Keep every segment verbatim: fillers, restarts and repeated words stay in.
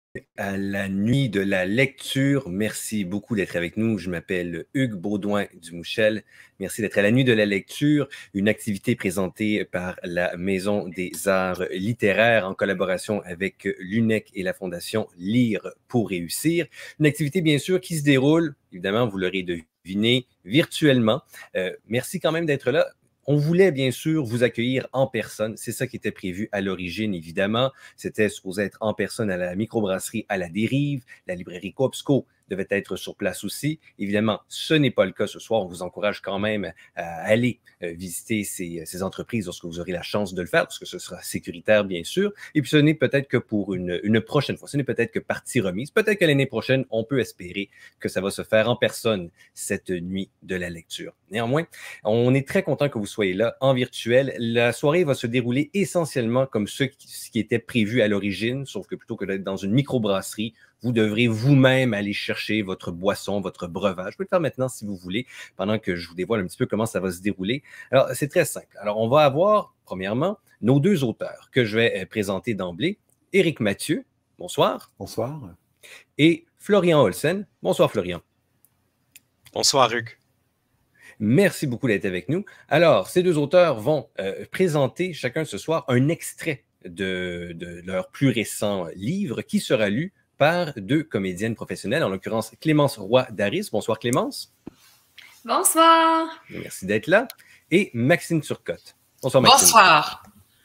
À la nuit de la lecture. Merci beaucoup d'être avec nous. Je m'appelle Hugues Baudouin-Dumouchel. Merci d'être à la nuit de la lecture, une activité présentée par la Maison des Arts littéraires en collaboration avec l'U N E C et la Fondation Lire pour réussir. Une activité, bien sûr, qui se déroule, évidemment, vous l'aurez deviné, virtuellement. Euh, merci quand même d'être là. On voulait bien sûr vous accueillir en personne. C'est ça qui était prévu à l'origine, évidemment. C'était supposé être en personne à la microbrasserie à la Dérive. La librairie Coopsco devait être sur place aussi. Évidemment, ce n'est pas le cas ce soir. On vous encourage quand même à aller visiter ces, ces entreprises lorsque vous aurez la chance de le faire, parce que ce sera sécuritaire, bien sûr. Et puis, ce n'est peut-être que pour une, une prochaine fois. Ce n'est peut-être que partie remise. Peut-être que l'année prochaine, on peut espérer que ça va se faire en personne, cette nuit de la lecture. Néanmoins, on est très content que vous soyez là en virtuel. La soirée va se dérouler essentiellement comme ce qui, ce qui était prévu à l'origine, sauf que plutôt que d'être dans une microbrasserie, vous devrez vous-même aller chercher votre boisson, votre breuvage. Je peux le faire maintenant si vous voulez, pendant que je vous dévoile un petit peu comment ça va se dérouler. Alors, c'est très simple. Alors, on va avoir, premièrement, nos deux auteurs que je vais présenter d'emblée. Éric Mathieu, bonsoir. Bonsoir. Et Florian Olsen. Bonsoir, Florian. Bonsoir, Hugues. Merci beaucoup d'être avec nous. Alors, ces deux auteurs vont euh, présenter chacun ce soir un extrait de, de leur plus récent livre qui sera lu par deux comédiennes professionnelles, en l'occurrence Clémence Roy-Daris. Bonsoir Clémence. Bonsoir. Merci d'être là. Et Maxime Turcotte. Bonsoir Maxime. Bonsoir.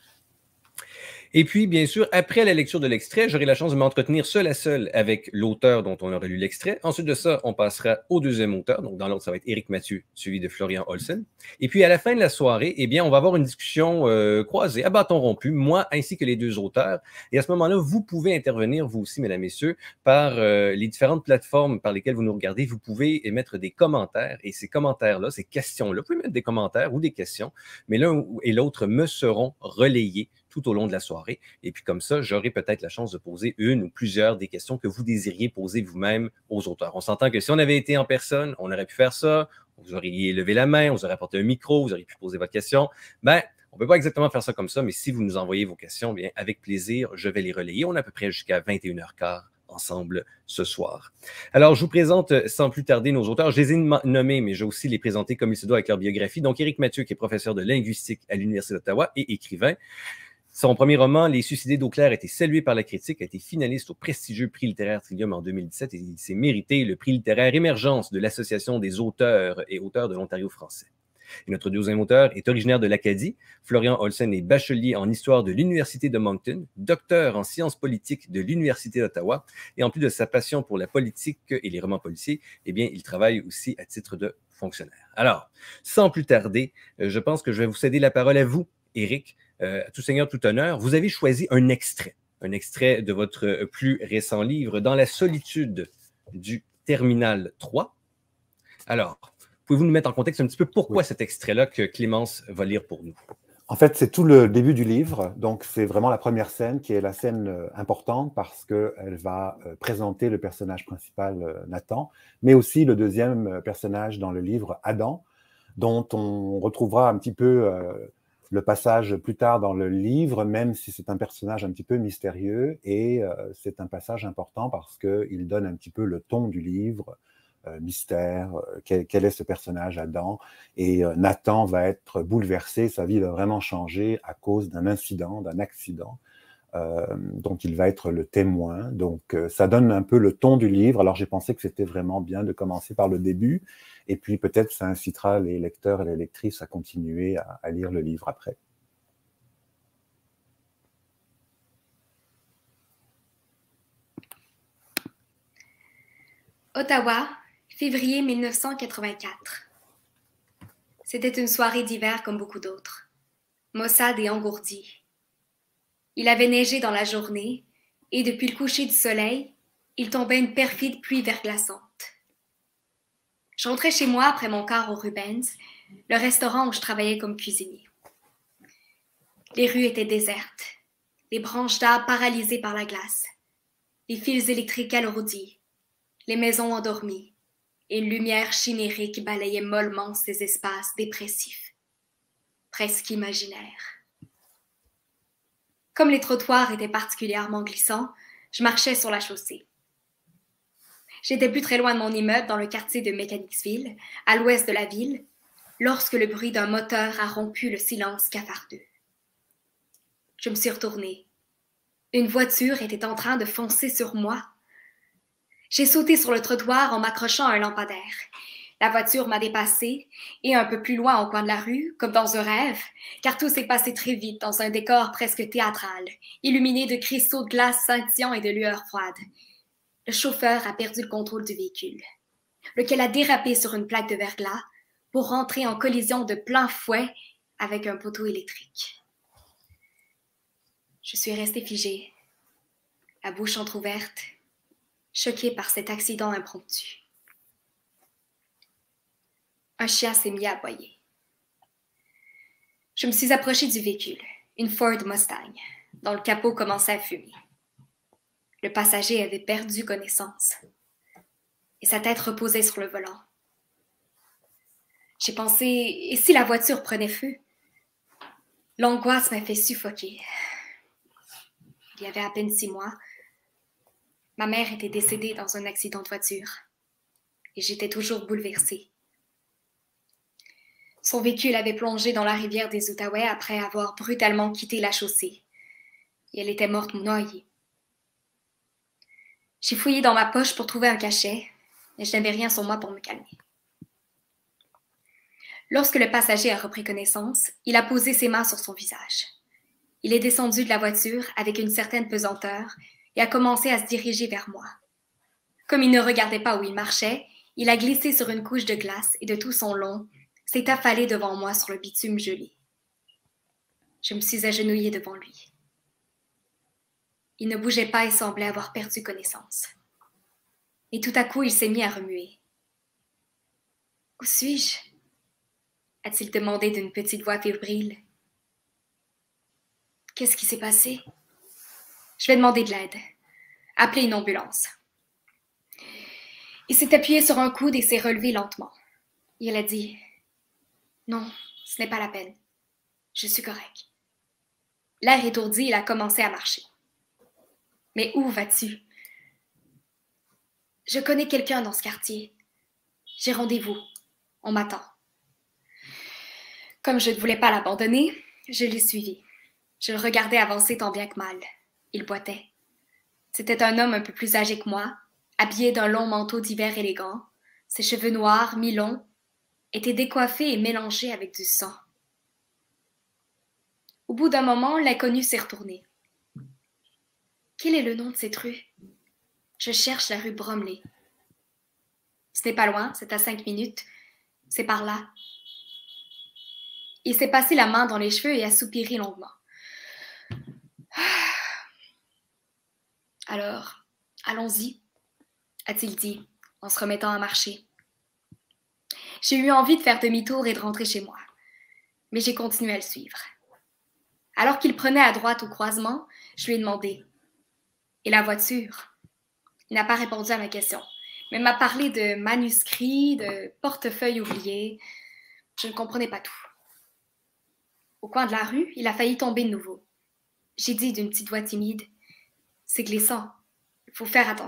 Et puis, bien sûr, après la lecture de l'extrait, j'aurai la chance de m'entretenir seul à seul avec l'auteur dont on aura lu l'extrait. Ensuite de ça, on passera au deuxième auteur. Donc, dans l'ordre, ça va être Éric Mathieu, suivi de Florian Olsen. Et puis, à la fin de la soirée, eh bien, on va avoir une discussion euh, croisée, à bâton rompu, moi ainsi que les deux auteurs. Et à ce moment-là, vous pouvez intervenir, vous aussi, mesdames, messieurs, par euh, les différentes plateformes par lesquelles vous nous regardez. Vous pouvez émettre des commentaires. Et ces commentaires-là, ces questions-là, vous pouvez mettre des commentaires ou des questions, mais l'un et l'autre me seront relayés tout au long de la soirée. Et puis comme ça, j'aurai peut-être la chance de poser une ou plusieurs des questions que vous désiriez poser vous-même aux auteurs. On s'entend que si on avait été en personne, on aurait pu faire ça, vous auriez levé la main, on vous aurait apporté un micro, vous auriez pu poser votre question. Ben, on ne peut pas exactement faire ça comme ça, mais si vous nous envoyez vos questions, bien, avec plaisir, je vais les relayer. On a à peu près jusqu'à vingt et une heures quinze ensemble ce soir. Alors, je vous présente sans plus tarder nos auteurs. Je les ai nommés, mais je vais aussi les présenter comme il se doit avec leur biographie. Donc, Éric Mathieu, qui est professeur de linguistique à l'Université d'Ottawa et écrivain. Son premier roman, Les Suicidés d'eau claire, a été salué par la critique, a été finaliste au prestigieux prix littéraire Trillium en deux mille dix-sept et il s'est mérité le prix littéraire Émergence de l'Association des auteurs et auteurs de l'Ontario français. Et notre deuxième auteur est originaire de l'Acadie. Florian Olsen est bachelier en histoire de l'Université de Moncton, docteur en sciences politiques de l'Université d'Ottawa. Et en plus de sa passion pour la politique et les romans policiers, eh bien, il travaille aussi à titre de fonctionnaire. Alors, sans plus tarder, je pense que je vais vous céder la parole à vous, Éric. Euh, à tout seigneur, tout honneur, vous avez choisi un extrait, un extrait de votre plus récent livre, Dans la solitude du Terminal trois. Alors, pouvez-vous nous mettre en contexte un petit peu pourquoi oui. cet extrait-là que Clémence va lire pour nous? En fait, c'est tout le début du livre, donc c'est vraiment la première scène qui est la scène importante parce qu'elle va présenter le personnage principal, Nathan, mais aussi le deuxième personnage dans le livre, Adam, dont on retrouvera un petit peu euh, le passage plus tard dans le livre, même si c'est un personnage un petit peu mystérieux, et euh, c'est un passage important parce qu'il donne un petit peu le ton du livre, euh, mystère, euh, quel, quel est ce personnage Adam, et euh, Nathan va être bouleversé, sa vie va vraiment changer à cause d'un incident, d'un accident, euh, dont il va être le témoin. Donc euh, ça donne un peu le ton du livre. Alors j'ai pensé que c'était vraiment bien de commencer par le début, et puis peut-être ça incitera les lecteurs et les lectrices à continuer à, à lire le livre après. Ottawa, février mille neuf cent quatre-vingt-quatre. C'était une soirée d'hiver comme beaucoup d'autres, maussade et engourdie. Il avait neigé dans la journée, et depuis le coucher du soleil, il tombait une perfide pluie verglaçante. Je rentrais chez moi après mon quart au Rubens, le restaurant où je travaillais comme cuisinier. Les rues étaient désertes, les branches d'arbres paralysées par la glace, les fils électriques alourdis, les maisons endormies, et une lumière chimérique qui balayait mollement ces espaces dépressifs, presque imaginaires. Comme les trottoirs étaient particulièrement glissants, Je marchais sur la chaussée. J'étais plus très loin de mon immeuble dans le quartier de Mechanicsville, à l'ouest de la ville, lorsque le bruit d'un moteur a rompu le silence cafardeux. Je me suis retournée. Une voiture était en train de foncer sur moi. J'ai sauté sur le trottoir en m'accrochant à un lampadaire. La voiture m'a dépassée et un peu plus loin au coin de la rue, comme dans un rêve, car tout s'est passé très vite dans un décor presque théâtral, illuminé de cristaux de glace scintillants et de lueurs froides. Le chauffeur a perdu le contrôle du véhicule, lequel a dérapé sur une plaque de verglas pour rentrer en collision de plein fouet avec un poteau électrique. Je suis restée figée, la bouche entr'ouverte, choquée par cet accident impromptu. Un chien s'est mis à aboyer. Je me suis approchée du véhicule, une Ford Mustang, dont le capot commençait à fumer. Le passager avait perdu connaissance et sa tête reposait sur le volant. J'ai pensé, et si la voiture prenait feu? L'angoisse m'a fait suffoquer. Il y avait à peine six mois, ma mère était décédée dans un accident de voiture et j'étais toujours bouleversée. Son véhicule avait plongé dans la rivière des Outaouais après avoir brutalement quitté la chaussée et elle était morte noyée. J'ai fouillé dans ma poche pour trouver un cachet, mais je n'avais rien sur moi pour me calmer. Lorsque le passager a repris connaissance, il a posé ses mains sur son visage. Il est descendu de la voiture avec une certaine pesanteur et a commencé à se diriger vers moi. Comme il ne regardait pas où il marchait, il a glissé sur une couche de glace et de tout son long, s'est affalé devant moi sur le bitume gelé. Je me suis agenouillée devant lui. Il ne bougeait pas et semblait avoir perdu connaissance. Et tout à coup, il s'est mis à remuer. « Où suis-je » a-t-il demandé d'une petite voix fébrile. « Qu'est-ce qui s'est passé ?»« Je vais demander de l'aide. Appelez une ambulance. » Il s'est appuyé sur un coude et s'est relevé lentement. Il a dit « Non, ce n'est pas la peine. Je suis correct. » L'air étourdi, il a commencé à marcher. « Mais où vas-tu? » « Je connais quelqu'un dans ce quartier. J'ai rendez-vous. On m'attend. » Comme je ne voulais pas l'abandonner, je l'ai suivi. Je le regardais avancer tant bien que mal. Il boitait. C'était un homme un peu plus âgé que moi, habillé d'un long manteau d'hiver élégant. Ses cheveux noirs, mi-longs, étaient décoiffés et mélangés avec du sang. Au bout d'un moment, l'inconnu s'est retourné. « Quel est le nom de cette rue? » « Je cherche la rue Bromley. »« Ce n'est pas loin, c'est à cinq minutes. C'est par là. » Il s'est passé la main dans les cheveux et a soupiré longuement. « Alors, allons-y, » a-t-il dit, en se remettant à marcher. J'ai eu envie de faire demi-tour et de rentrer chez moi, mais j'ai continué à le suivre. Alors qu'il prenait à droite au croisement, je lui ai demandé « Et la voiture ?» Il n'a pas répondu à ma question, mais m'a parlé de manuscrits, de portefeuilles oubliés. Je ne comprenais pas tout. Au coin de la rue, il a failli tomber de nouveau. J'ai dit d'une petite voix timide « C'est glissant, il faut faire attention. »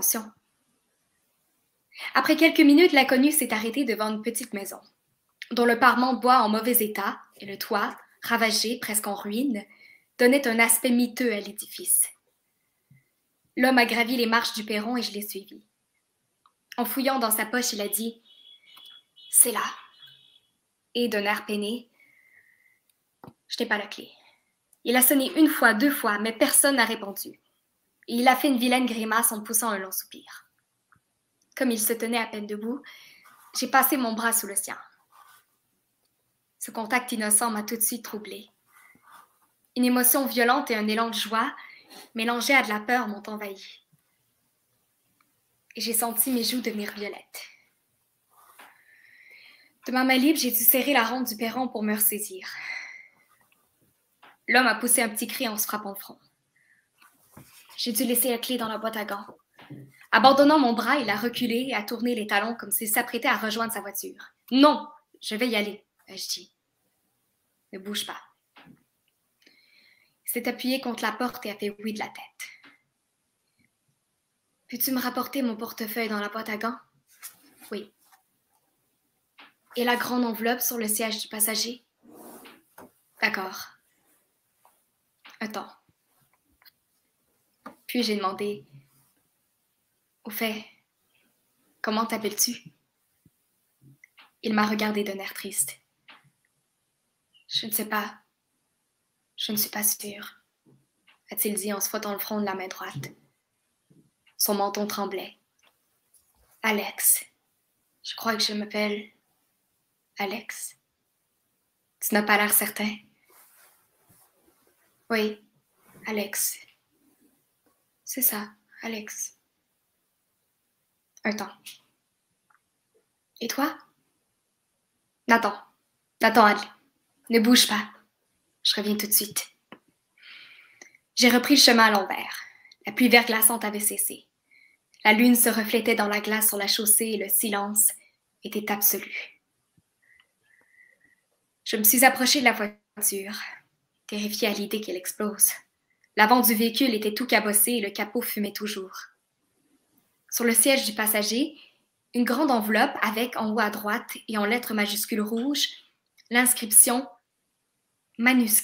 Après quelques minutes, l'inconnu s'est arrêté devant une petite maison, dont le parement de bois en mauvais état et le toit, ravagé, presque en ruine, donnait un aspect miteux à l'édifice. L'homme a gravi les marches du perron et je l'ai suivi. En fouillant dans sa poche, il a dit « C'est là. » Et d'un air peiné, « Je n'ai pas la clé. » Il a sonné une fois, deux fois, mais personne n'a répondu. Et il a fait une vilaine grimace en poussant un long soupir. Comme il se tenait à peine debout, j'ai passé mon bras sous le sien. Ce contact innocent m'a tout de suite troublée. Une émotion violente et un élan de joie, mélangés à de la peur, m'ont envahi. Et j'ai senti mes joues devenir violettes. De ma main libre, j'ai dû serrer la rampe du perron pour me ressaisir. L'homme a poussé un petit cri en se frappant le front. J'ai dû laisser la clé dans la boîte à gants. Abandonnant mon bras, il a reculé et a tourné les talons comme s'il s'apprêtait à rejoindre sa voiture. « Non, je vais y aller, » ai-je dit. « Ne bouge pas. » Il s'est appuyé contre la porte et a fait oui de la tête. Peux-tu me rapporter mon portefeuille dans la boîte à gants? Oui. Et la grande enveloppe sur le siège du passager? D'accord. Attends. Puis j'ai demandé, au fait, comment t'appelles-tu? Il m'a regardé d'un air triste. Je ne sais pas. Je ne suis pas sûre, a-t-il dit en se frottant le front de la main droite. Son menton tremblait. Alex. Je crois que je m'appelle Alex. Tu n'as pas l'air certain. Oui, Alex. C'est ça, Alex. Un temps. Et toi? Nathan. Nathan, Adle. Ne bouge pas. Je reviens tout de suite. J'ai repris le chemin à l'envers. La pluie verglaçante avait cessé. La lune se reflétait dans la glace sur la chaussée et le silence était absolu. Je me suis approchée de la voiture, terrifiée à l'idée qu'elle explose. L'avant du véhicule était tout cabossé et le capot fumait toujours. Sur le siège du passager, une grande enveloppe avec, en haut à droite et en lettres majuscules rouges, l'inscription « Manuscrit ».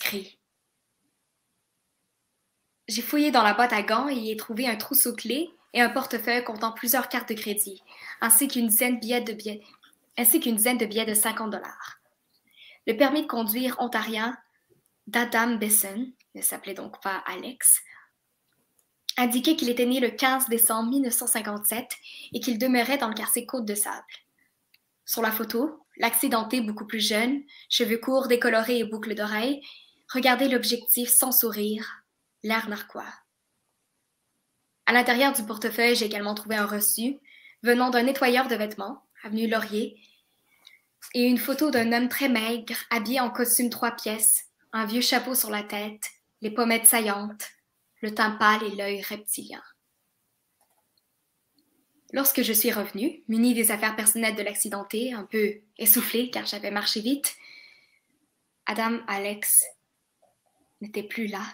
J'ai fouillé dans la boîte à gants et y ai trouvé un trousseau clé et un portefeuille contenant plusieurs cartes de crédit, ainsi qu'une dizaine de billets de billets, ainsi qu'une dizaine de billets de cinquante dollars. Le permis de conduire ontarien d'Adam Besson, ne s'appelait donc pas Alex, indiquait qu'il était né le quinze décembre mille neuf cent cinquante-sept et qu'il demeurait dans le quartier Côte-de-Sable. Sur la photo, l'accidenté beaucoup plus jeune, cheveux courts, décolorés et boucles d'oreilles, regardait l'objectif sans sourire, l'air narquois. À l'intérieur du portefeuille, j'ai également trouvé un reçu venant d'un nettoyeur de vêtements, avenue Laurier, et une photo d'un homme très maigre, habillé en costume trois pièces, un vieux chapeau sur la tête, les pommettes saillantes, le teint pâle et l'œil reptilien. Lorsque je suis revenue, munie des affaires personnelles de l'accidenté, un peu essoufflée car j'avais marché vite, Adam Alex n'était plus là.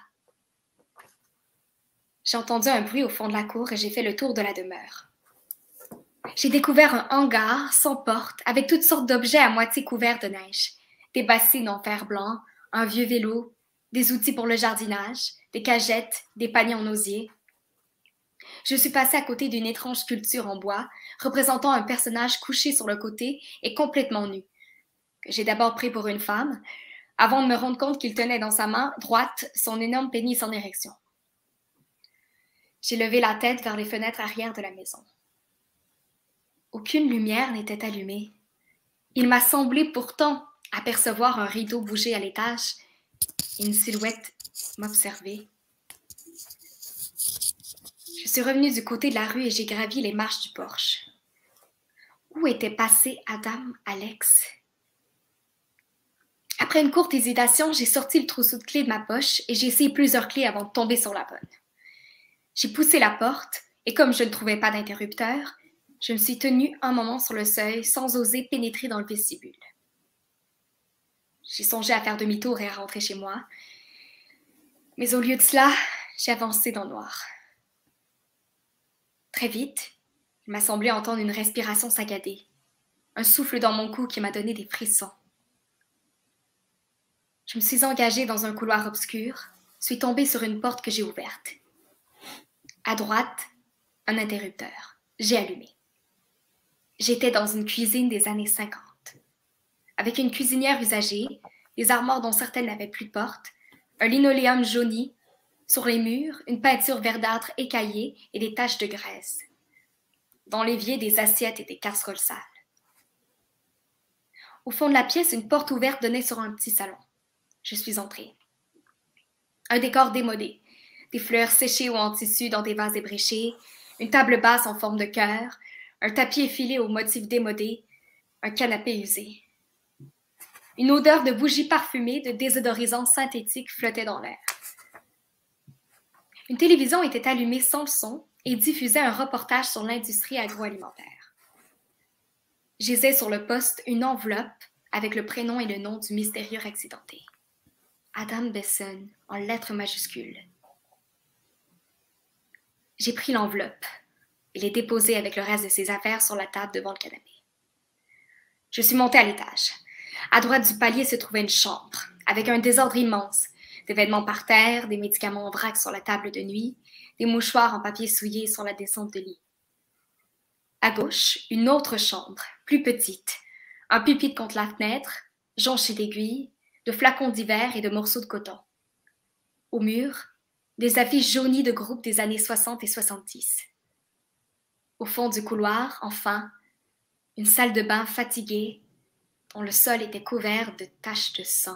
J'ai entendu un bruit au fond de la cour et j'ai fait le tour de la demeure. J'ai découvert un hangar sans porte avec toutes sortes d'objets à moitié couverts de neige. Des bassines en fer blanc, un vieux vélo, des outils pour le jardinage, des cagettes, des paniers en osier. Je suis passée à côté d'une étrange sculpture en bois représentant un personnage couché sur le côté et complètement nu, que j'ai d'abord pris pour une femme, avant de me rendre compte qu'il tenait dans sa main droite son énorme pénis en érection. J'ai levé la tête vers les fenêtres arrière de la maison. Aucune lumière n'était allumée. Il m'a semblé pourtant apercevoir un rideau bouger à l'étage et une silhouette m'observer. Je suis revenue du côté de la rue et j'ai gravi les marches du porche. Où était passé Adam Alex? Après une courte hésitation, j'ai sorti le trousseau de clés de ma poche et j'ai essayé plusieurs clés avant de tomber sur la bonne. J'ai poussé la porte et comme je ne trouvais pas d'interrupteur, je me suis tenue un moment sur le seuil sans oser pénétrer dans le vestibule. J'ai songé à faire demi-tour et à rentrer chez moi, mais au lieu de cela, j'ai avancé dans le noir. Très vite, il m'a semblé entendre une respiration saccadée, un souffle dans mon cou qui m'a donné des frissons. Je me suis engagée dans un couloir obscur, suis tombée sur une porte que j'ai ouverte. À droite, un interrupteur. J'ai allumé. J'étais dans une cuisine des années cinquante. Avec une cuisinière usagée, des armoires dont certaines n'avaient plus de porte, un linoléum jauni, sur les murs, une peinture verdâtre écaillée et des taches de graisse. Dans l'évier, des assiettes et des casseroles sales. Au fond de la pièce, une porte ouverte donnait sur un petit salon. Je suis entrée. Un décor démodé, des fleurs séchées ou en tissu dans des vases ébréchés, une table basse en forme de cœur, un tapis effilé au motif démodé, un canapé usé. Une odeur de bougies parfumées, de désodorisants synthétiques flottait dans l'air. Une télévision était allumée sans le son et diffusait un reportage sur l'industrie agroalimentaire. Gisait sur le poste une enveloppe avec le prénom et le nom du mystérieux accidenté. Adam Besson, en lettres majuscules. J'ai pris l'enveloppe. et les déposer avec le reste de ses affaires sur la table devant le canapé. Je suis montée à l'étage. À droite du palier se trouvait une chambre, avec un désordre immense, des vêtements par terre, des médicaments en vrac sur la table de nuit, des mouchoirs en papier souillé sur la descente de lit. À gauche, une autre chambre, plus petite, un pupitre contre la fenêtre, jonché d'aiguilles, de flacons d'hiver et de morceaux de coton. Au mur, des affiches jaunies de groupes des années soixante et soixante-dix. Au fond du couloir, enfin, une salle de bain fatiguée dont le sol était couvert de taches de sang.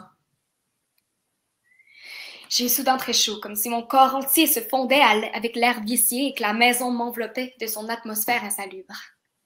J'ai eu soudain très chaud, comme si mon corps entier se fondait avec l'air vicié et que la maison m'enveloppait de son atmosphère insalubre.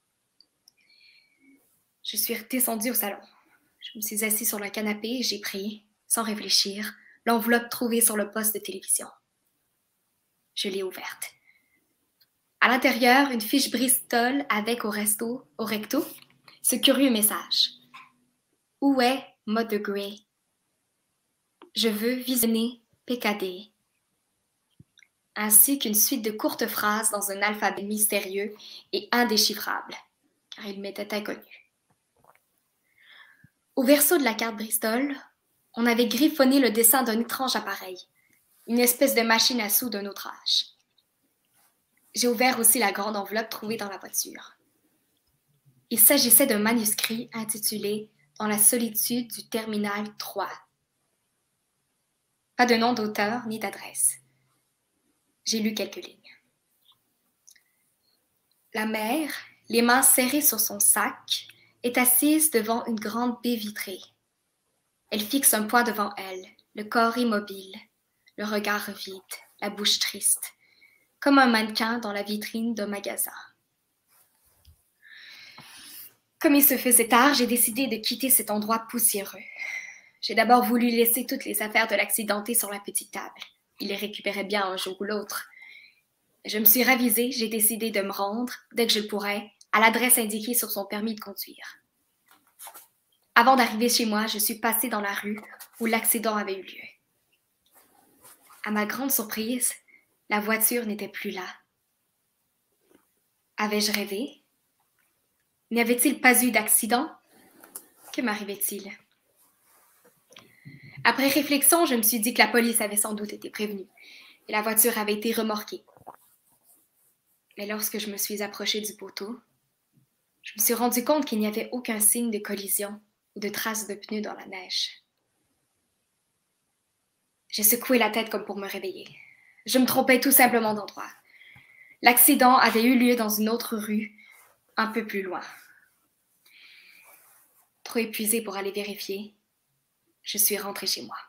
Je suis descendue au salon. Je me suis assise sur le canapé et j'ai pris, sans réfléchir, l'enveloppe trouvée sur le poste de télévision. Je l'ai ouverte. À l'intérieur, une fiche Bristol avec au, resto, au recto ce curieux message. « Où est Mother Gray? Je veux visionner P K D. » Ainsi qu'une suite de courtes phrases dans un alphabet mystérieux et indéchiffrable, car il m'était inconnu. Au verso de la carte Bristol, on avait griffonné le dessin d'un étrange appareil, une espèce de machine à sous d'un autre âge. J'ai ouvert aussi la grande enveloppe trouvée dans la voiture. Il s'agissait d'un manuscrit intitulé « Dans la solitude du terminal trois ». Pas de nom d'auteur ni d'adresse. J'ai lu quelques lignes. La mère, les mains serrées sur son sac, est assise devant une grande baie vitrée. Elle fixe un point devant elle, le corps immobile, le regard vide, la bouche triste, comme un mannequin dans la vitrine d'un magasin. Comme il se faisait tard, j'ai décidé de quitter cet endroit poussiéreux. J'ai d'abord voulu laisser toutes les affaires de l'accidenté sur la petite table. Il les récupérait bien un jour ou l'autre. Je me suis ravisée, j'ai décidé de me rendre, dès que je le pourrais, à l'adresse indiquée sur son permis de conduire. Avant d'arriver chez moi, je suis passée dans la rue où l'accident avait eu lieu. À ma grande surprise, la voiture n'était plus là. Avais-je rêvé? N'y avait-il pas eu d'accident? Que m'arrivait-il? Après réflexion, je me suis dit que la police avait sans doute été prévenue et la voiture avait été remorquée. Mais lorsque je me suis approchée du poteau, je me suis rendu compte qu'il n'y avait aucun signe de collision ou de traces de pneus dans la neige. J'ai secoué la tête comme pour me réveiller. Je me trompais tout simplement d'endroit. L'accident avait eu lieu dans une autre rue, un peu plus loin. Trop épuisée pour aller vérifier, je suis rentrée chez moi.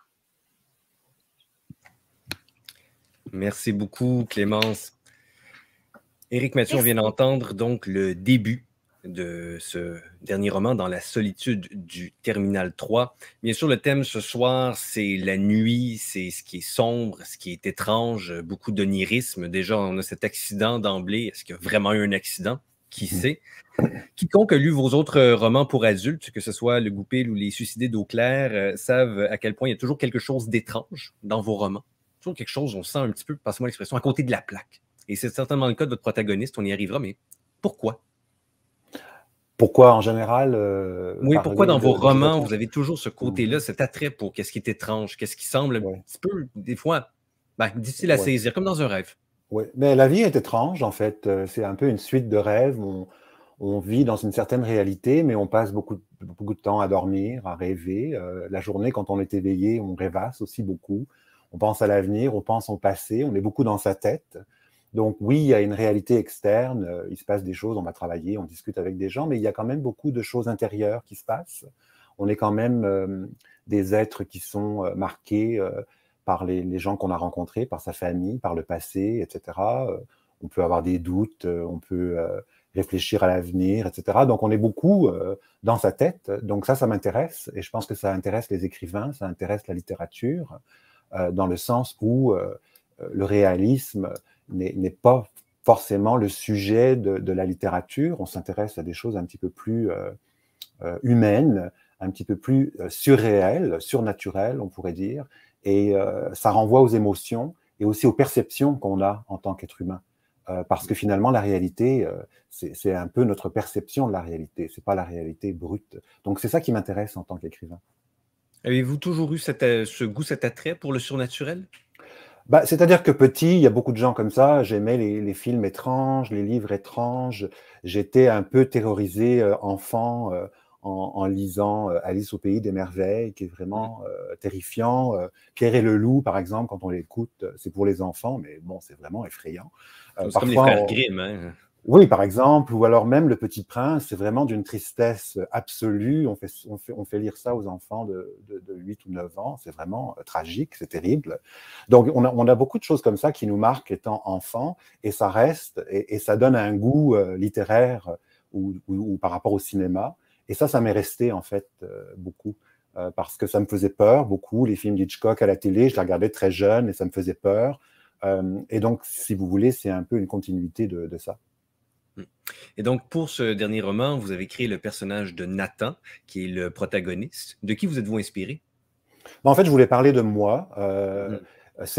Merci beaucoup, Clémence. Éric Mathieu, on vient d'entendre donc le début de ce dernier roman, Dans la solitude du terminal trois. Bien sûr, le thème ce soir, c'est la nuit, c'est ce qui est sombre, ce qui est étrange, beaucoup d'onirisme. Déjà, on a cet accident d'emblée. Est-ce qu'il y a vraiment eu un accident? Qui sait? Quiconque a lu vos autres romans pour adultes, que ce soit Le Goupil ou Les Suicidés d'eau claire, euh, savent à quel point il y a toujours quelque chose d'étrange dans vos romans. Toujours quelque chose, on sent un petit peu, passez-moi l'expression, à côté de la plaque. Et c'est certainement le cas de votre protagoniste, on y arrivera, mais pourquoi? Pourquoi en général euh, Oui, pourquoi dans de, vos de romans, vous avez toujours ce côté-là, mmh. cet attrait pour qu'est-ce qui est étrange, qu'est-ce qui semble ouais. un petit peu, des fois, ben, difficile à ouais. saisir, comme dans un rêve. Oui, mais la vie est étrange, en fait. C'est un peu une suite de rêves. On, on vit dans une certaine réalité, mais on passe beaucoup, beaucoup de temps à dormir, à rêver. Euh, la journée, quand on est éveillé, on rêvasse aussi beaucoup. On pense à l'avenir, on pense au passé, on est beaucoup dans sa tête. Donc oui, il y a une réalité externe, euh, il se passe des choses, on va travailler, on discute avec des gens, mais il y a quand même beaucoup de choses intérieures qui se passent. On est quand même euh, des êtres qui sont euh, marqués euh, par les, les gens qu'on a rencontrés, par sa famille, par le passé, et cetera. Euh, on peut avoir des doutes, euh, on peut euh, réfléchir à l'avenir, et cetera. Donc on est beaucoup euh, dans sa tête. Donc ça, ça m'intéresse, et je pense que ça intéresse les écrivains, ça intéresse la littérature, euh, dans le sens où euh, le réalisme n'est pas forcément le sujet de, de la littérature. On s'intéresse à des choses un petit peu plus euh, euh, humaines, un petit peu plus euh, surréelles, surnaturelles, on pourrait dire. Et euh, ça renvoie aux émotions et aussi aux perceptions qu'on a en tant qu'être humain. euh, parce que finalement, la réalité, euh, c'est un peu notre perception de la réalité, c'est pas la réalité brute. Donc, c'est ça qui m'intéresse en tant qu'écrivain. Avez-vous toujours eu cette, euh, ce goût, cet attrait pour le surnaturel? Bah, c'est-à-dire que petit, il y a beaucoup de gens comme ça, j'aimais les, les films étranges, les livres étranges, j'étais un peu terrorisé euh, enfant euh, en, en lisant euh, Alice au pays des merveilles, qui est vraiment euh, terrifiant. Euh, Pierre et le loup, par exemple, quand on l'écoute, c'est pour les enfants, mais bon, c'est vraiment effrayant. Euh, C'est comme les parfois, frères on- Grimm, hein? Oui, par exemple, ou alors même Le Petit Prince, c'est vraiment d'une tristesse absolue. On fait, on fait, on fait lire ça aux enfants de, de, de huit ou neuf ans. C'est vraiment euh, tragique, c'est terrible. Donc, on a, on a beaucoup de choses comme ça qui nous marquent étant enfants, et ça reste, et, et ça donne un goût euh, littéraire ou, ou, ou par rapport au cinéma. Et ça, ça m'est resté en fait euh, beaucoup. Euh, parce que ça me faisait peur beaucoup, les films d'Hitchcock à la télé, je les regardais très jeune et ça me faisait peur. Euh, et donc, si vous voulez, c'est un peu une continuité de, de ça. Et donc, pour ce dernier roman, vous avez créé le personnage de Nathan, qui est le protagoniste. De qui vous êtes-vous inspiré? En fait, je voulais parler de moi. Euh, Mhm.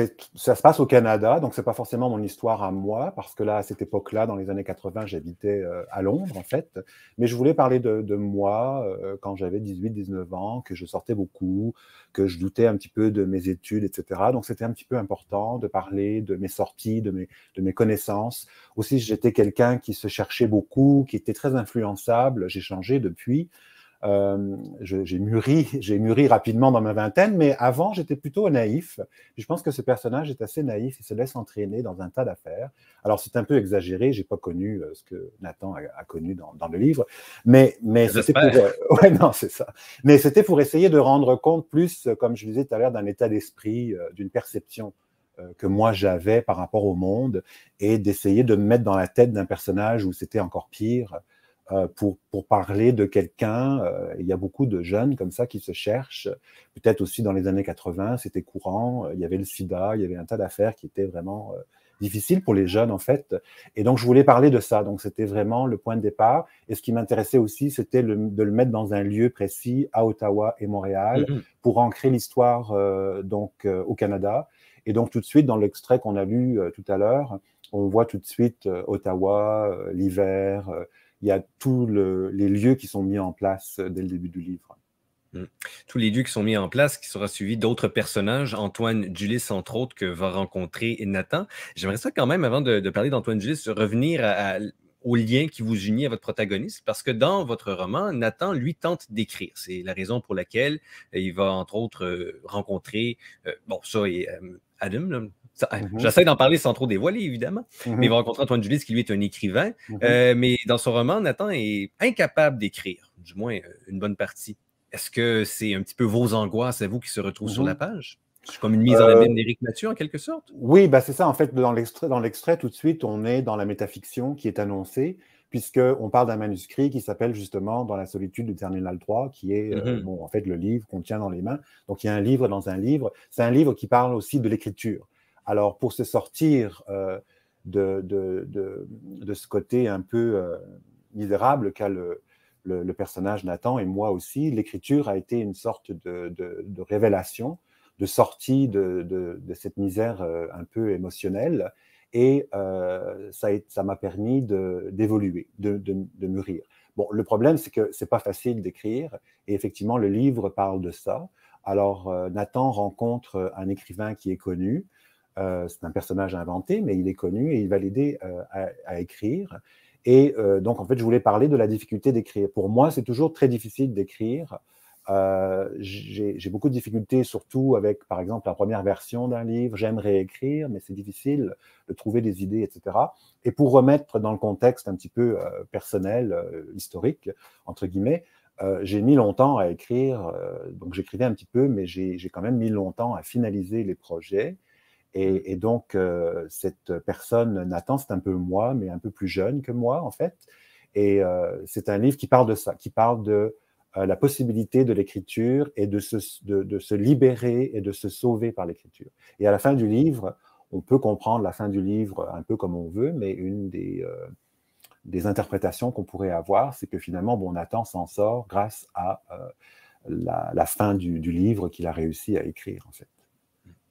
ça se passe au Canada, donc c'est pas forcément mon histoire à moi, parce que là, à cette époque-là, dans les années quatre-vingt, j'habitais euh, à Londres, en fait. Mais je voulais parler de, de moi euh, quand j'avais dix-huit dix-neuf ans, que je sortais beaucoup, que je doutais un petit peu de mes études, et cetera. Donc, c'était un petit peu important de parler de mes sorties, de mes, de mes connaissances. Aussi, j'étais quelqu'un qui se cherchait beaucoup, qui était très influençable. J'ai changé depuis. Euh, j'ai mûri, j'ai mûri rapidement dans ma vingtaine, mais avant, j'étais plutôt naïf. Je pense que ce personnage est assez naïf, il se laisse entraîner dans un tas d'affaires. Alors, c'est un peu exagéré, j'ai pas connu euh, ce que Nathan a, a connu dans, dans le livre, mais, mais c'était pour... Euh, ouais, non, c'est ça. Mais c'était pour essayer de rendre compte plus, comme je disais tout à l'heure, d'un état d'esprit, euh, d'une perception euh, que moi j'avais par rapport au monde, et d'essayer de me mettre dans la tête d'un personnage où c'était encore pire. Pour, pour parler de quelqu'un. Euh, il y a beaucoup de jeunes comme ça qui se cherchent. Peut-être aussi dans les années quatre-vingt, c'était courant. Il y avait le sida, il y avait un tas d'affaires qui étaient vraiment euh, difficiles pour les jeunes, en fait. Et donc, je voulais parler de ça. Donc, c'était vraiment le point de départ. Et ce qui m'intéressait aussi, c'était le, de le mettre dans un lieu précis, à Ottawa et Montréal, mm-hmm. pour ancrer l'histoire euh, donc euh, au Canada. Et donc, tout de suite, dans l'extrait qu'on a lu euh, tout à l'heure, on voit tout de suite euh, Ottawa, euh, l'hiver, euh, il y a tous le, les lieux qui sont mis en place dès le début du livre. Mmh. Tous les lieux qui sont mis en place, qui sera suivi d'autres personnages, Antoine Dulis, entre autres, que va rencontrer Nathan. J'aimerais ça quand même, avant de, de parler d'Antoine Dulis, revenir à, à, au lien qui vous unit à votre protagoniste, parce que dans votre roman, Nathan, lui, tente d'écrire. C'est la raison pour laquelle il va, entre autres, euh, rencontrer, euh, bon, ça et euh, Adam, là. Mm-hmm. J'essaie d'en parler sans trop dévoiler, évidemment. Mm-hmm. Mais il va rencontrer Antoine Dulis, qui lui est un écrivain. Mm-hmm. euh, mais dans son roman, Nathan est incapable d'écrire, du moins une bonne partie. Est-ce que c'est un petit peu vos angoisses à vous qui se retrouvent mm-hmm. sur la page? C'est comme une mise en abîme euh, d'Éric Mathieu, en quelque sorte? Oui, bah c'est ça. En fait, dans l'extrait, dans l'extrait, tout de suite, on est dans la métafiction qui est annoncée, puisqu'on parle d'un manuscrit qui s'appelle justement Dans la solitude du Terminal trois, qui est, mm-hmm. euh, bon, en fait, le livre qu'on tient dans les mains. Donc, il y a un livre dans un livre. C'est un livre qui parle aussi de l'écriture. Alors, pour se sortir euh, de, de, de, de ce côté un peu euh, misérable qu'a le, le, le personnage Nathan, et moi aussi, l'écriture a été une sorte de, de, de révélation, de sortie de, de, de cette misère euh, un peu émotionnelle, et euh, ça m'a permis d'évoluer, de, de, de, de mûrir. Bon, le problème, c'est que c'est pas facile d'écrire, et effectivement, le livre parle de ça. Alors, euh, Nathan rencontre un écrivain qui est connu. Euh, c'est un personnage inventé, mais il est connu et il va l'aider euh, à, à écrire. Et euh, donc, en fait, je voulais parler de la difficulté d'écrire. Pour moi, c'est toujours très difficile d'écrire. Euh, j'ai beaucoup de difficultés, surtout avec, par exemple, la première version d'un livre. J'aimerais écrire, mais c'est difficile de trouver des idées, et cetera. Et pour remettre dans le contexte un petit peu euh, personnel, euh, historique, entre guillemets, Euh, j'ai mis longtemps à écrire, euh, donc j'écrivais un petit peu, mais j'ai quand même mis longtemps à finaliser les projets. Et, et donc, euh, cette personne, Nathan, c'est un peu moi, mais un peu plus jeune que moi, en fait. Et euh, c'est un livre qui parle de ça, qui parle de euh, la possibilité de l'écriture et de se, de, de se libérer et de se sauver par l'écriture. Et à la fin du livre, on peut comprendre la fin du livre un peu comme on veut, mais une des... Euh, des interprétations qu'on pourrait avoir, c'est que finalement, bon, Nathan s'en sort grâce à euh, la, la fin du, du livre qu'il a réussi à écrire, en fait.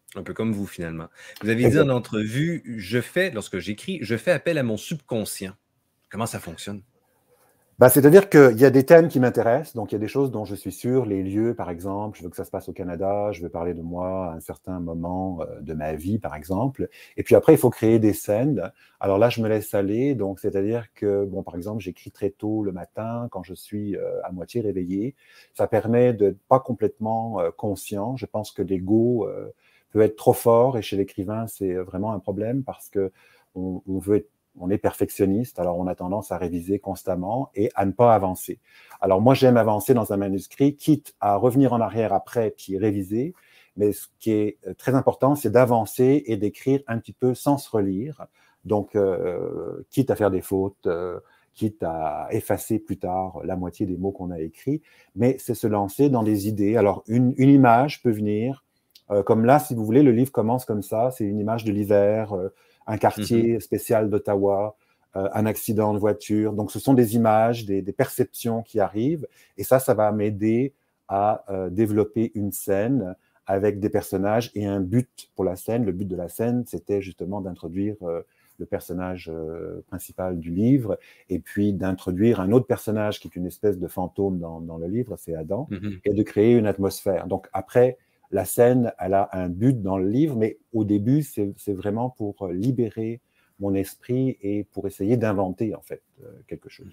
Un peu comme vous, finalement. Vous avez dit Exact. en entrevue, je fais, lorsque j'écris, je fais appel à mon subconscient. Comment ça fonctionne? Bah, c'est-à-dire qu'il y a des thèmes qui m'intéressent, donc il y a des choses dont je suis sûr, les lieux par exemple, je veux que ça se passe au Canada, je veux parler de moi à un certain moment euh, de ma vie par exemple, et puis après il faut créer des scènes, alors là je me laisse aller, donc c'est-à-dire que, bon par exemple j'écris très tôt le matin quand je suis euh, à moitié réveillé, ça permet de pas complètement euh, conscient, je pense que l'ego euh, peut être trop fort et chez l'écrivain c'est vraiment un problème parce que on, on veut être on est perfectionniste, alors on a tendance à réviser constamment et à ne pas avancer. Alors moi, j'aime avancer dans un manuscrit, quitte à revenir en arrière après puis réviser, mais ce qui est très important, c'est d'avancer et d'écrire un petit peu sans se relire, donc euh, quitte à faire des fautes, euh, quitte à effacer plus tard la moitié des mots qu'on a écrits, mais c'est se lancer dans des idées. Alors une, une image peut venir, euh, comme là, si vous voulez, le livre commence comme ça, c'est une image de l'hiver, euh, un quartier mmh. spécial d'Ottawa, euh, un accident de voiture. Donc, ce sont des images, des, des perceptions qui arrivent. Et ça, ça va m'aider à euh, développer une scène avec des personnages et un but pour la scène. Le but de la scène, c'était justement d'introduire euh, le personnage euh, principal du livre et puis d'introduire un autre personnage qui est une espèce de fantôme dans, dans le livre, c'est Adam, mmh. et de créer une atmosphère. Donc, après, la scène, elle a un but dans le livre, mais au début, c'est vraiment pour libérer mon esprit et pour essayer d'inventer, en fait, quelque chose.